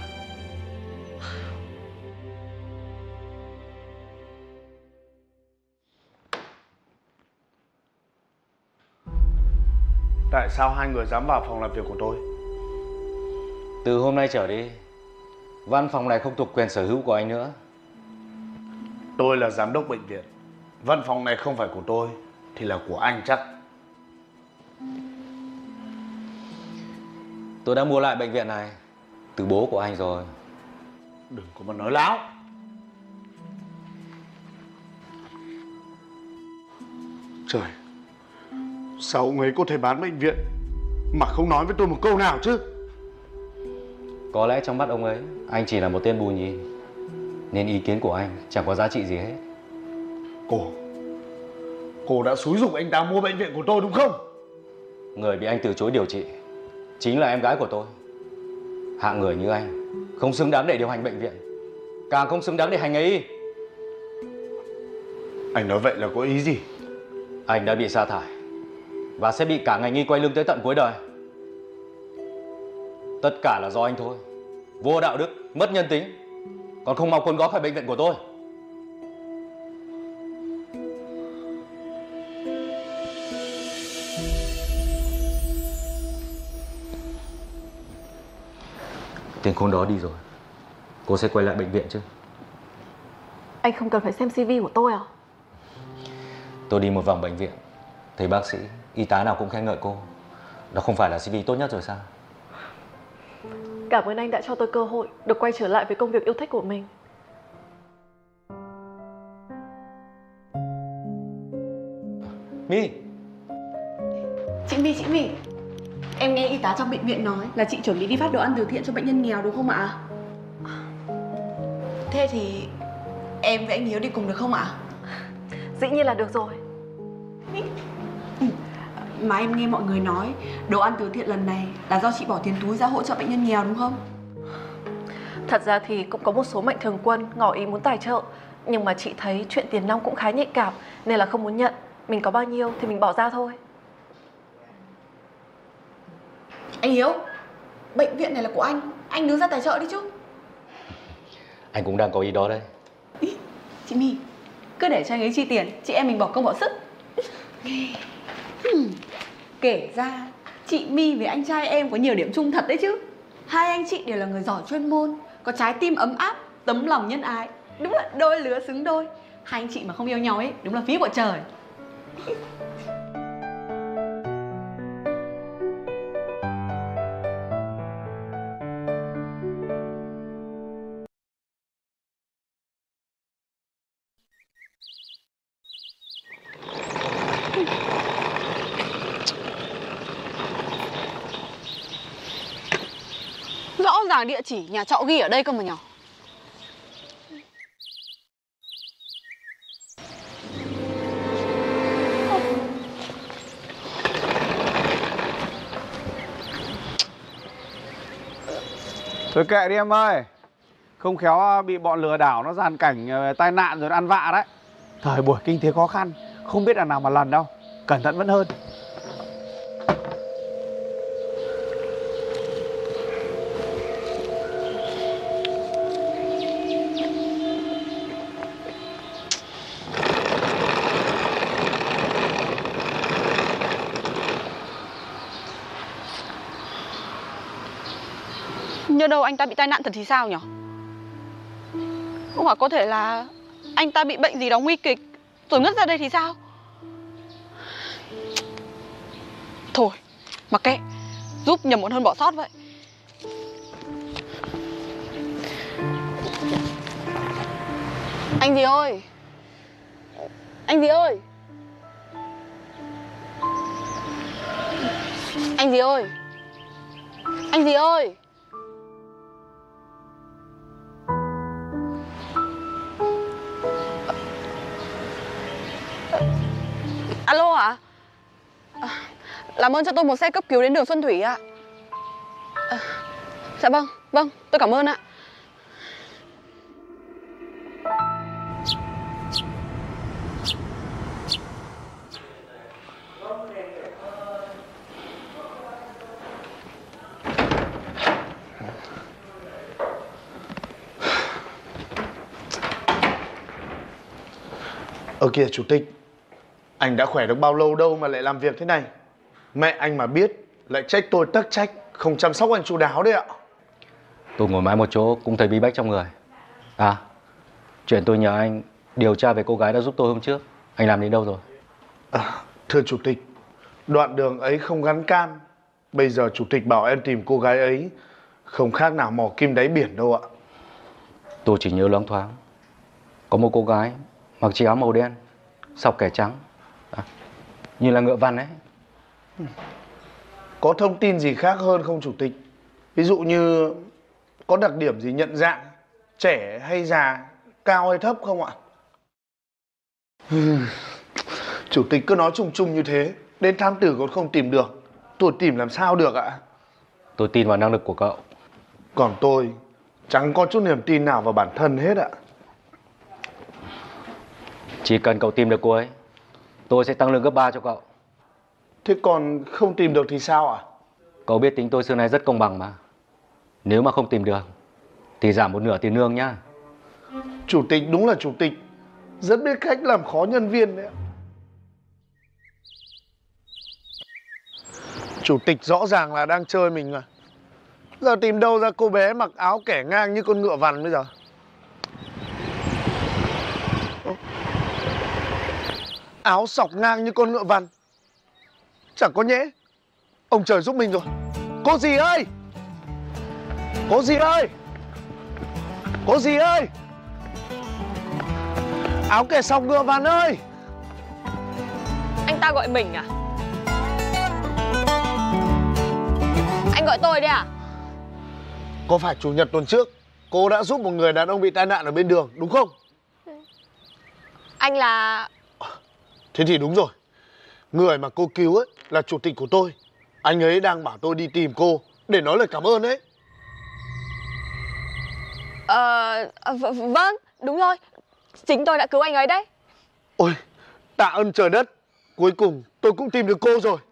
Tại sao hai người dám vào phòng làm việc của tôi? Từ hôm nay trở đi, văn phòng này không thuộc quyền sở hữu của anh nữa. Tôi là giám đốc bệnh viện. Văn phòng này không phải của tôi thì là của anh chắc. Tôi đã mua lại bệnh viện này từ bố của anh rồi. Đừng có mà nói láo. Trời, sao ông ấy có thể bán bệnh viện mà không nói với tôi một câu nào chứ? Có lẽ trong mắt ông ấy, anh chỉ là một tên bù nhì, nên ý kiến của anh chẳng có giá trị gì hết. Cô đã xúi giục anh ta mua bệnh viện của tôi đúng không? Người bị anh từ chối điều trị chính là em gái của tôi. Hạng người như anh không xứng đáng để điều hành bệnh viện, càng không xứng đáng để hành nghề y. Anh nói vậy là có ý gì? Anh đã bị sa thải và sẽ bị cả ngành y quay lưng tới tận cuối đời. Tất cả là do anh thôi. Vô đạo đức, mất nhân tính, còn không mau quần gói khỏi bệnh viện của tôi. Tên khốn đó đi rồi, cô sẽ quay lại bệnh viện chứ? Anh không cần phải xem CV của tôi à? Tôi đi một vòng bệnh viện, thấy bác sĩ, y tá nào cũng khen ngợi cô. Đó không phải là CV tốt nhất rồi sao? Cảm ơn anh đã cho tôi cơ hội được quay trở lại với công việc yêu thích của mình. My! Chị My, em nghe y tá trong bệnh viện nói là chị chuẩn bị đi phát đồ ăn từ thiện cho bệnh nhân nghèo đúng không ạ? Thế thì em với anh Hiếu đi cùng được không ạ? Dĩ nhiên là được rồi. Mà em nghe mọi người nói đồ ăn từ thiện lần này là do chị bỏ tiền túi ra hỗ trợ bệnh nhân nghèo đúng không? Thật ra thì cũng có một số mạnh thường quân ngỏ ý muốn tài trợ, nhưng mà chị thấy chuyện tiền nong cũng khá nhạy cảm nên là không muốn nhận. Mình có bao nhiêu thì mình bỏ ra thôi. Anh Hiếu, bệnh viện này là của anh đứng ra tài trợ đi chứ. Anh cũng đang có ý đó đây. Chị My, cứ để cho anh ấy chi tiền, chị em mình bỏ công bỏ sức. Kể ra chị My với anh trai em có nhiều điểm chung thật đấy chứ. Hai anh chị đều là người giỏi chuyên môn, có trái tim ấm áp, tấm lòng nhân ái. Đúng là đôi lứa xứng đôi. Hai anh chị mà không yêu nhau ấy, đúng là phí của trời. Rõ ràng địa chỉ nhà trọ ghi ở đây cơ mà nhở. Thôi kệ đi em ơi. Không khéo bị bọn lừa đảo nó dàn cảnh tai nạn rồi ăn vạ đấy. Thời buổi kinh tế khó khăn, không biết là nào mà lần đâu. Cẩn thận vẫn hơn. Nhớ đâu anh ta bị tai nạn thật thì sao nhở? Không phải có thể là anh ta bị bệnh gì đó nguy kịch rồi ngất ra đây thì sao? Thôi, mặc kệ, giúp nhầm muộn hơn bỏ sót vậy. Anh gì ơi! Anh gì ơi! Anh gì ơi! Anh gì ơi! Alo ạ? Làm ơn cho tôi một xe cấp cứu đến đường Xuân Thủy ạ. Dạ vâng, tôi cảm ơn ạ. Kìa chủ tịch, anh đã khỏe được bao lâu đâu mà lại làm việc thế này. Mẹ anh mà biết lại trách tôi tắc trách, không chăm sóc anh chu đáo đấy ạ. Tôi ngồi mãi một chỗ cũng thấy bí bách trong người. À, chuyện tôi nhờ anh điều tra về cô gái đã giúp tôi hôm trước, anh làm đến đâu rồi? Thưa chủ tịch, đoạn đường ấy không gắn cam. Bây giờ chủ tịch bảo em tìm cô gái ấy không khác nào mò kim đáy biển đâu ạ. Tôi chỉ nhớ loáng thoáng có một cô gái mặc chiếc áo màu đen, sọc kẻ trắng, như là ngựa văn ấy. Có thông tin gì khác hơn không chủ tịch? Ví dụ như có đặc điểm gì nhận dạng, trẻ hay già, cao hay thấp không ạ? Chủ tịch cứ nói chung chung như thế, đến thám tử còn không tìm được, tôi tìm làm sao được ạ? Tôi tin vào năng lực của cậu. Còn tôi chẳng có chút niềm tin nào vào bản thân hết ạ. Chỉ cần cậu tìm được cô ấy, tôi sẽ tăng lương gấp 3 cho cậu. Thế còn không tìm được thì sao ạ? Cậu biết tính tôi xưa nay rất công bằng mà. Nếu mà không tìm được thì giảm một nửa tiền lương nhá. Chủ tịch đúng là chủ tịch, rất biết cách làm khó nhân viên đấy ạ. Chủ tịch rõ ràng là đang chơi mình mà. Giờ tìm đâu ra cô bé mặc áo kẻ ngang như con ngựa vằn bây giờ? Áo sọc ngang như con ngựa vằn. Chẳng có nhẽ ông trời giúp mình rồi. Cô dì ơi! Cô dì ơi! Cô dì ơi! Áo kẻ sọc ngựa vằn ơi! Anh ta gọi mình à? Anh gọi tôi đấy à? Có phải chủ nhật tuần trước cô đã giúp một người đàn ông bị tai nạn ở bên đường đúng không? Anh là... Thế thì đúng rồi. Người mà cô cứu ấy là chủ tịch của tôi. Anh ấy đang bảo tôi đi tìm cô để nói lời cảm ơn đấy. Vâng, đúng rồi. Chính tôi đã cứu anh ấy đấy. Ôi, tạ ơn trời đất. Cuối cùng tôi cũng tìm được cô rồi.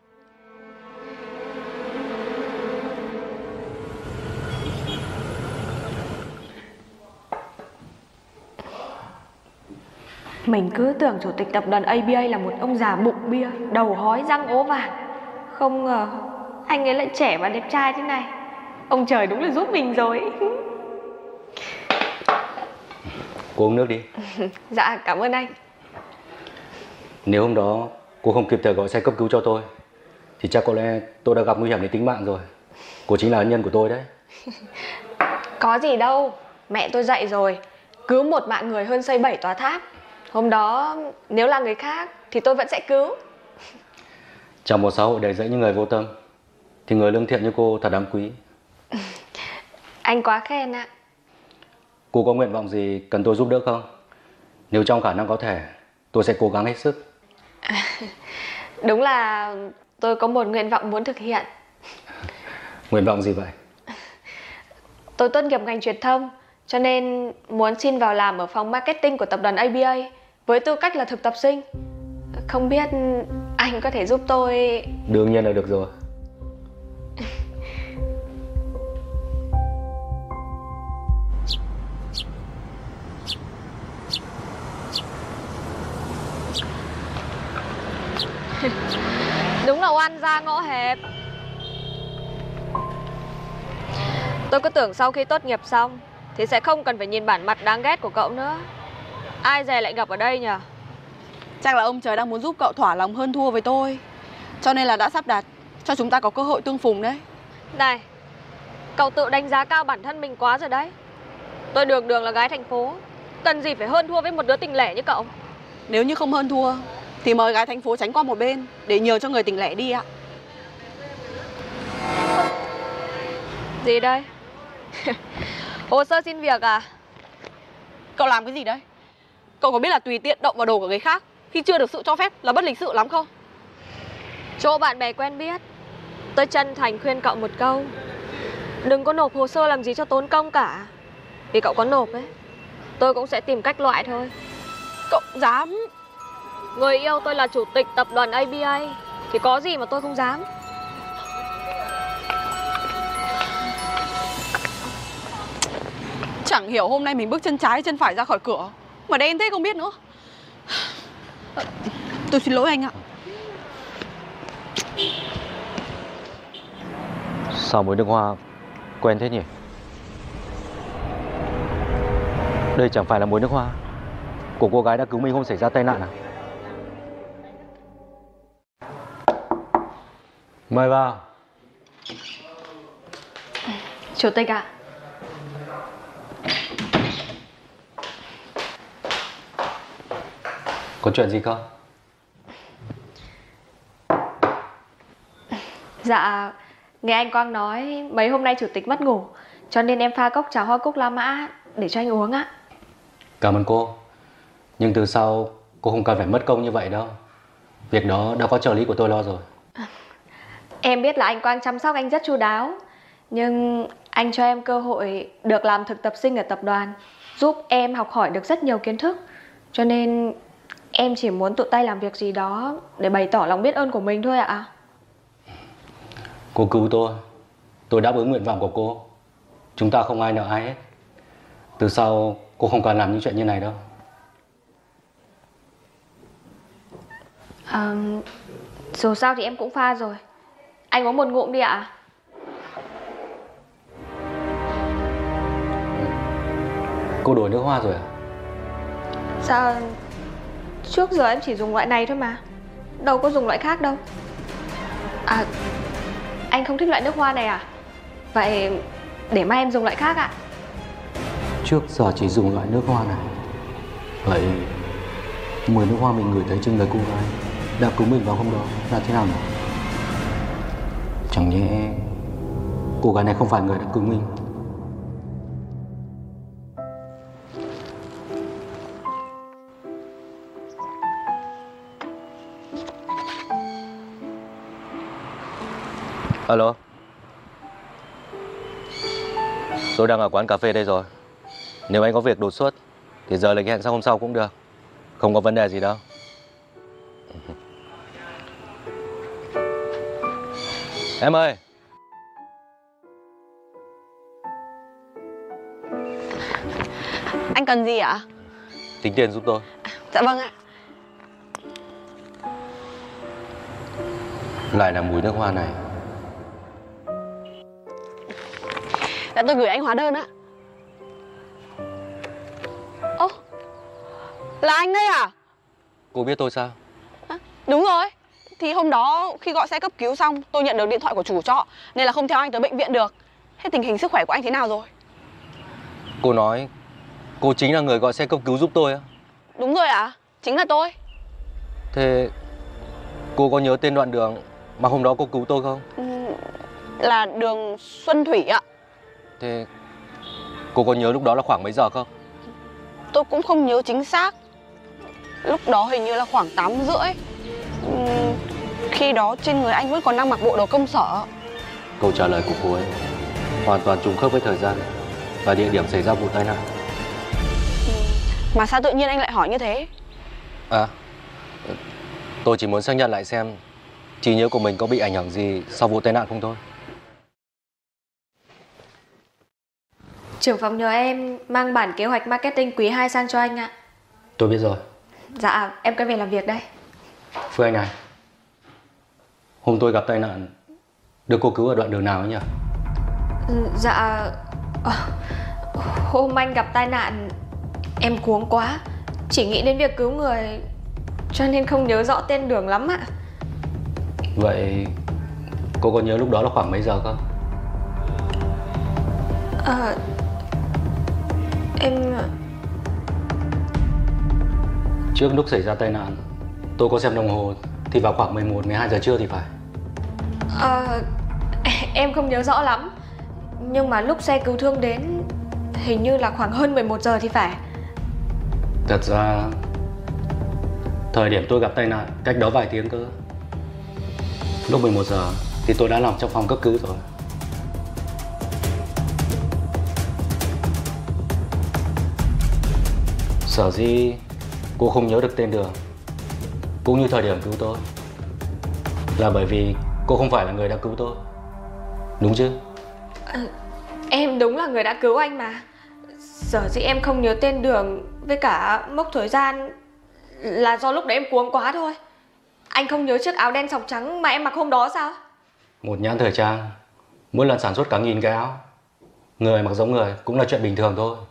Mình cứ tưởng chủ tịch tập đoàn ABA là một ông già bụng bia, đầu hói răng ố vàng. Không ngờ anh ấy lại trẻ và đẹp trai thế này. Ông trời đúng là giúp mình rồi. Cô uống nước đi. Dạ, cảm ơn anh. Nếu hôm đó cô không kịp thời gọi xe cấp cứu cho tôi thì chắc có lẽ tôi đã gặp nguy hiểm đến tính mạng rồi. Cô chính là ân nhân của tôi đấy. Có gì đâu, mẹ tôi dạy rồi, cứu một mạng người hơn xây 7 tòa tháp. Hôm đó nếu là người khác thì tôi vẫn sẽ cứu. Trong một xã hội đầy rẫy những người vô tâm thì người lương thiện như cô thật đáng quý. Anh quá khen ạ. Cô có nguyện vọng gì cần tôi giúp đỡ không? Nếu trong khả năng có thể, tôi sẽ cố gắng hết sức. Đúng là tôi có một nguyện vọng muốn thực hiện. Nguyện vọng gì vậy? Tôi tốt nghiệp ngành truyền thông, cho nên muốn xin vào làm ở phòng marketing của tập đoàn ABA với tư cách là thực tập sinh. Không biết anh có thể giúp tôi... Đương nhiên là được rồi. Đúng là oan gia ngõ hẹp. Tôi cứ tưởng sau khi tốt nghiệp xong thì sẽ không cần phải nhìn bản mặt đáng ghét của cậu nữa. Ai dè lại gặp ở đây nhỉ? Chắc là ông trời đang muốn giúp cậu thỏa lòng hơn thua với tôi, cho nên là đã sắp đặt cho chúng ta có cơ hội tương phùng đấy. Này, cậu tự đánh giá cao bản thân mình quá rồi đấy. Tôi đường đường là gái thành phố, cần gì phải hơn thua với một đứa tình lẻ như cậu. Nếu như không hơn thua thì mời gái thành phố tránh qua một bên để nhờ cho người tình lẻ đi ạ. Gì đây? Hồ sơ xin việc à? Cậu làm cái gì đấy? Cậu có biết là tùy tiện động vào đồ của người khác khi chưa được sự cho phép là bất lịch sự lắm không? Chỗ bạn bè quen biết, tôi chân thành khuyên cậu một câu: đừng có nộp hồ sơ làm gì cho tốn công cả. Vì cậu có nộp ấy, tôi cũng sẽ tìm cách loại thôi. Cậu dám? Người yêu tôi là chủ tịch tập đoàn ABA thì có gì mà tôi không dám. Chẳng hiểu hôm nay mình bước chân trái chân phải ra khỏi cửa mà đen thế không biết nữa. Tôi xin lỗi anh ạ. Sao mùi nước hoa quen thế nhỉ? Đây chẳng phải là mùi nước hoa của cô gái đã cứu mình hôm xảy ra tai nạn à? Mời vào. Chủ tịch ạ. Có chuyện gì không? Dạ, nghe anh Quang nói mấy hôm nay chủ tịch mất ngủ, cho nên em pha cốc trà hoa cúc La Mã để cho anh uống ạ. Cảm ơn cô. Nhưng từ sau cô không cần phải mất công như vậy đâu. Việc đó đã có trợ lý của tôi lo rồi. Em biết là anh Quang chăm sóc anh rất chu đáo, nhưng anh cho em cơ hội được làm thực tập sinh ở tập đoàn, giúp em học hỏi được rất nhiều kiến thức. Cho nên em chỉ muốn tự tay làm việc gì đó để bày tỏ lòng biết ơn của mình thôi ạ. Cô cứu tôi đáp ứng nguyện vọng của cô. Chúng ta không ai nợ ai hết. Từ sau cô không cần làm những chuyện như này đâu. Dù sao thì em cũng pha rồi. Anh uống một ngụm đi ạ. Cô đổi nước hoa rồi à? Dạ, trước giờ em chỉ dùng loại này thôi mà, đâu có dùng loại khác đâu. À, anh không thích loại nước hoa này à? Vậy để mai em dùng loại khác ạ. Trước giờ chỉ dùng loại nước hoa này. Vậy mùi nước hoa mình gửi tới trên người cô gái đã cứu mình vào hôm đó là thế nào nhỉ? Chẳng nhẽ cô gái này không phải người đã cứu mình? Alo. Tôi đang ở quán cà phê đây rồi. Nếu anh có việc đột xuất thì giờ lịch hẹn sang hôm sau cũng được. Không có vấn đề gì đâu. Em ơi. Anh cần gì ạ? Tính tiền giúp tôi. Dạ vâng ạ. Lại là mùi nước hoa này. Dạ tôi gửi anh hóa đơn ạ. Ơ, là anh đây à? Cô biết tôi sao? Đúng rồi. Thì hôm đó khi gọi xe cấp cứu xong, tôi nhận được điện thoại của chủ trọ nên là không theo anh tới bệnh viện được. Thế tình hình sức khỏe của anh thế nào rồi? Cô nói cô chính là người gọi xe cấp cứu giúp tôi á? Đúng rồi ạ, chính là tôi. Thế cô có nhớ tên đoạn đường mà hôm đó cô cứu tôi không? Là đường Xuân Thủy ạ. Thế cô có nhớ lúc đó là khoảng mấy giờ không? Tôi cũng không nhớ chính xác. Lúc đó hình như là khoảng 8:30. Khi đó trên người anh vẫn còn đang mặc bộ đồ công sở. Câu trả lời của cô ấy hoàn toàn trùng khớp với thời gian và địa điểm xảy ra vụ tai nạn. Mà sao tự nhiên anh lại hỏi như thế? À, tôi chỉ muốn xác nhận lại xem trí nhớ của mình có bị ảnh hưởng gì sau vụ tai nạn không thôi. Trưởng phòng nhờ em mang bản kế hoạch marketing quý 2 sang cho anh ạ. Tôi biết rồi. Dạ, em quay về làm việc đây. Phương Anh này, hôm tôi gặp tai nạn được cô cứu ở đoạn đường nào ấy nhỉ? Dạ, hôm anh gặp tai nạn em cuống quá, chỉ nghĩ đến việc cứu người cho nên không nhớ rõ tên đường lắm ạ. Vậy cô có nhớ lúc đó là khoảng mấy giờ không? Em... Trước lúc xảy ra tai nạn, tôi có xem đồng hồ thì vào khoảng 11, 12 giờ trưa thì phải. Em không nhớ rõ lắm, nhưng mà lúc xe cứu thương đến hình như là khoảng hơn 11 giờ thì phải. Thật ra thời điểm tôi gặp tai nạn cách đó vài tiếng cơ. Lúc 11 giờ thì tôi đã nằm trong phòng cấp cứu rồi. Sở dĩ cô không nhớ được tên đường cũng như thời điểm cứu tôi là bởi vì cô không phải là người đã cứu tôi, đúng chứ? Em đúng là người đã cứu anh mà. Sở dĩ em không nhớ tên đường với cả mốc thời gian là do lúc đấy em cuống quá thôi. Anh không nhớ chiếc áo đen sọc trắng mà em mặc hôm đó sao? Một nhãn thời trang mỗi lần sản xuất cả nghìn cái áo, người mặc giống người cũng là chuyện bình thường thôi.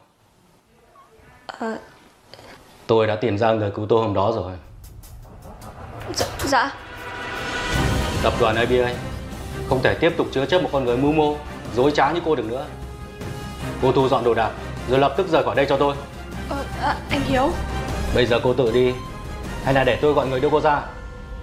Tôi đã tìm ra người cứu tôi hôm đó rồi. Dạ. Tập đoàn ABA không thể tiếp tục chứa chấp một con người mưu mô, dối trá như cô được nữa. Cô thu dọn đồ đạc rồi lập tức rời khỏi đây cho tôi. Anh Hiếu. Bây giờ cô tự đi hay là để tôi gọi người đưa cô ra?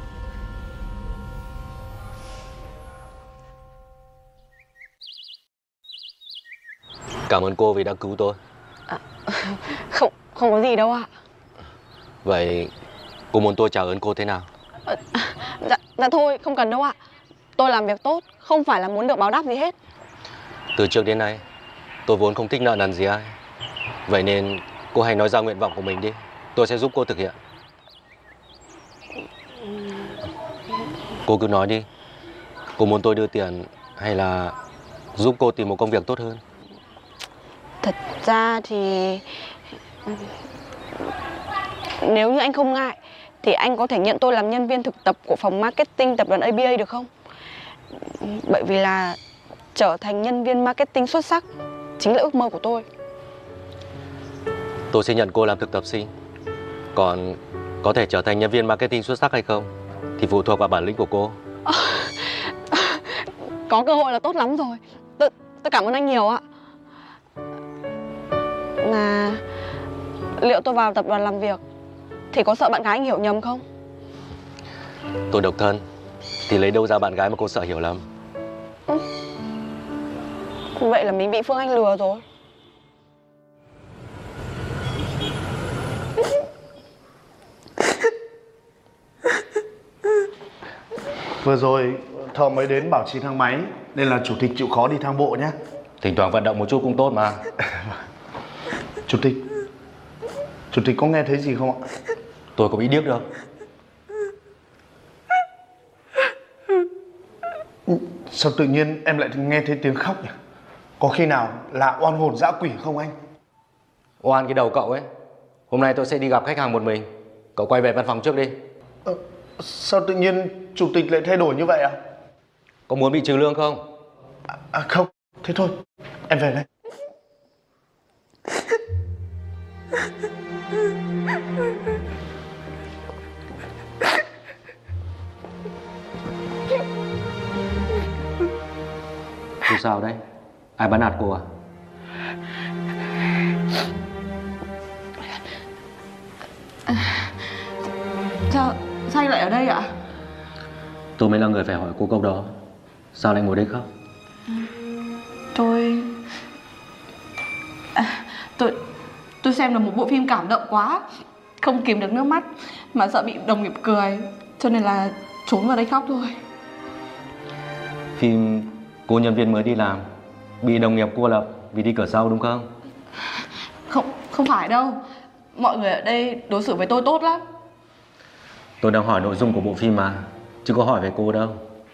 Cảm ơn cô vì đã cứu tôi. Không có gì đâu ạ. Vậy cô muốn tôi trả ơn cô thế nào? Dạ thôi, không cần đâu ạ. Tôi làm việc tốt, không phải là muốn được báo đáp gì hết. Từ trước đến nay tôi vốn không thích nợ nần gì ai. Vậy nên cô hãy nói ra nguyện vọng của mình đi, tôi sẽ giúp cô thực hiện. Cô cứ nói đi. Cô muốn tôi đưa tiền hay là giúp cô tìm một công việc tốt hơn? Thật ra thì nếu như anh không ngại thì anh có thể nhận tôi làm nhân viên thực tập của phòng marketing tập đoàn ABA được không? Bởi vì là trở thành nhân viên marketing xuất sắc chính là ước mơ của tôi. Tôi sẽ nhận cô làm thực tập sinh. Còn có thể trở thành nhân viên marketing xuất sắc hay không thì phụ thuộc vào bản lĩnh của cô. Có cơ hội là tốt lắm rồi. Tôi cảm ơn anh nhiều ạ. Mà liệu tôi vào tập đoàn làm việc thì có sợ bạn gái anh hiểu nhầm không? Tôi độc thân thì lấy đâu ra bạn gái mà cô sợ hiểu lầm. Vậy là mình bị Phương Anh lừa rồi. Vừa rồi Thọ mới đến bảo trì thang máy nên là chủ tịch chịu khó đi thang bộ nhé. Thỉnh thoảng vận động một chút cũng tốt mà. Chủ tịch có nghe thấy gì không ạ? Tôi có bị điếc đâu. Sao tự nhiên em lại nghe thấy tiếng khóc nhỉ? Có khi nào là oan hồn dã quỷ không anh? Oan cái đầu cậu ấy. Hôm nay tôi sẽ đi gặp khách hàng một mình. Cậu quay về văn phòng trước đi. Sao tự nhiên chủ tịch lại thay đổi như vậy ạ? Có muốn bị trừ lương không? Không, thế thôi, em về đây. Cô sao đấy? Ai bắt nạt cô à? Sao anh lại ở đây ạ? Tôi mới là người phải hỏi cô câu đó. Sao lại ngồi đây khóc? Tôi xem được một bộ phim cảm động quá, không kìm được nước mắt mà sợ bị đồng nghiệp cười, cho nên là trốn vào đây khóc thôi. Phim cô nhân viên mới đi làm bị đồng nghiệp cô lập vì đi cửa sau đúng không? Không phải đâu. Mọi người ở đây đối xử với tôi tốt lắm. Tôi đang hỏi nội dung của bộ phim mà, chứ có hỏi về cô đâu.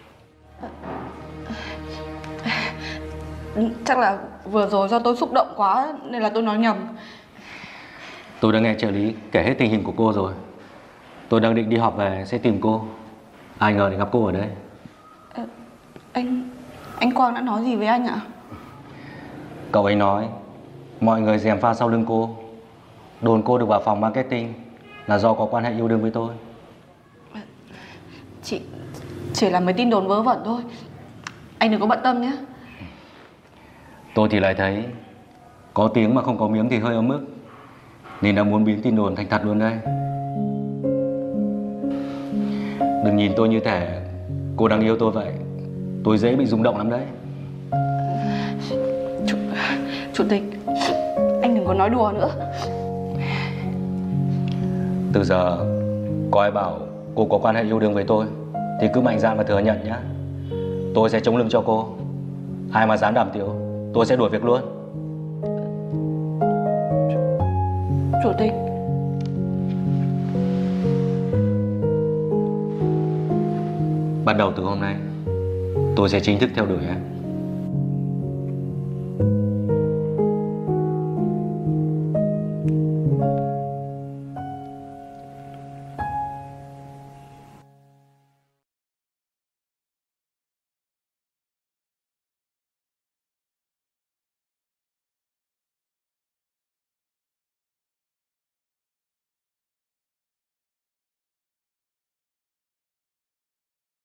Chắc là vừa rồi do tôi xúc động quá nên là tôi nói nhầm. Tôi đã nghe trợ lý kể hết tình hình của cô rồi. Tôi đang định đi họp về sẽ tìm cô. Ai ngờ để gặp cô ở đây. Anh Quang đã nói gì với anh ạ? Cậu ấy nói mọi người gièm pha sau lưng cô, đồn cô được vào phòng marketing là do có quan hệ yêu đương với tôi. Chỉ là mấy tin đồn vớ vẩn thôi. Anh đừng có bận tâm nhé. Tôi thì lại thấy có tiếng mà không có miếng thì hơi ấm ức, nên đã muốn biến tin đồn thành thật luôn đây. Đừng nhìn tôi như thể cô đang yêu tôi vậy. Tôi dễ bị rung động lắm đấy. Chủ tịch, anh đừng có nói đùa nữa. Từ giờ có ai bảo cô có quan hệ yêu đương với tôi thì cứ mạnh dạn mà thừa nhận nhé. Tôi sẽ chống lưng cho cô. Ai mà dám đảm tiếu tôi sẽ đuổi việc luôn. Chủ tịch, bắt đầu từ hôm nay tôi sẽ chính thức theo đuổi em.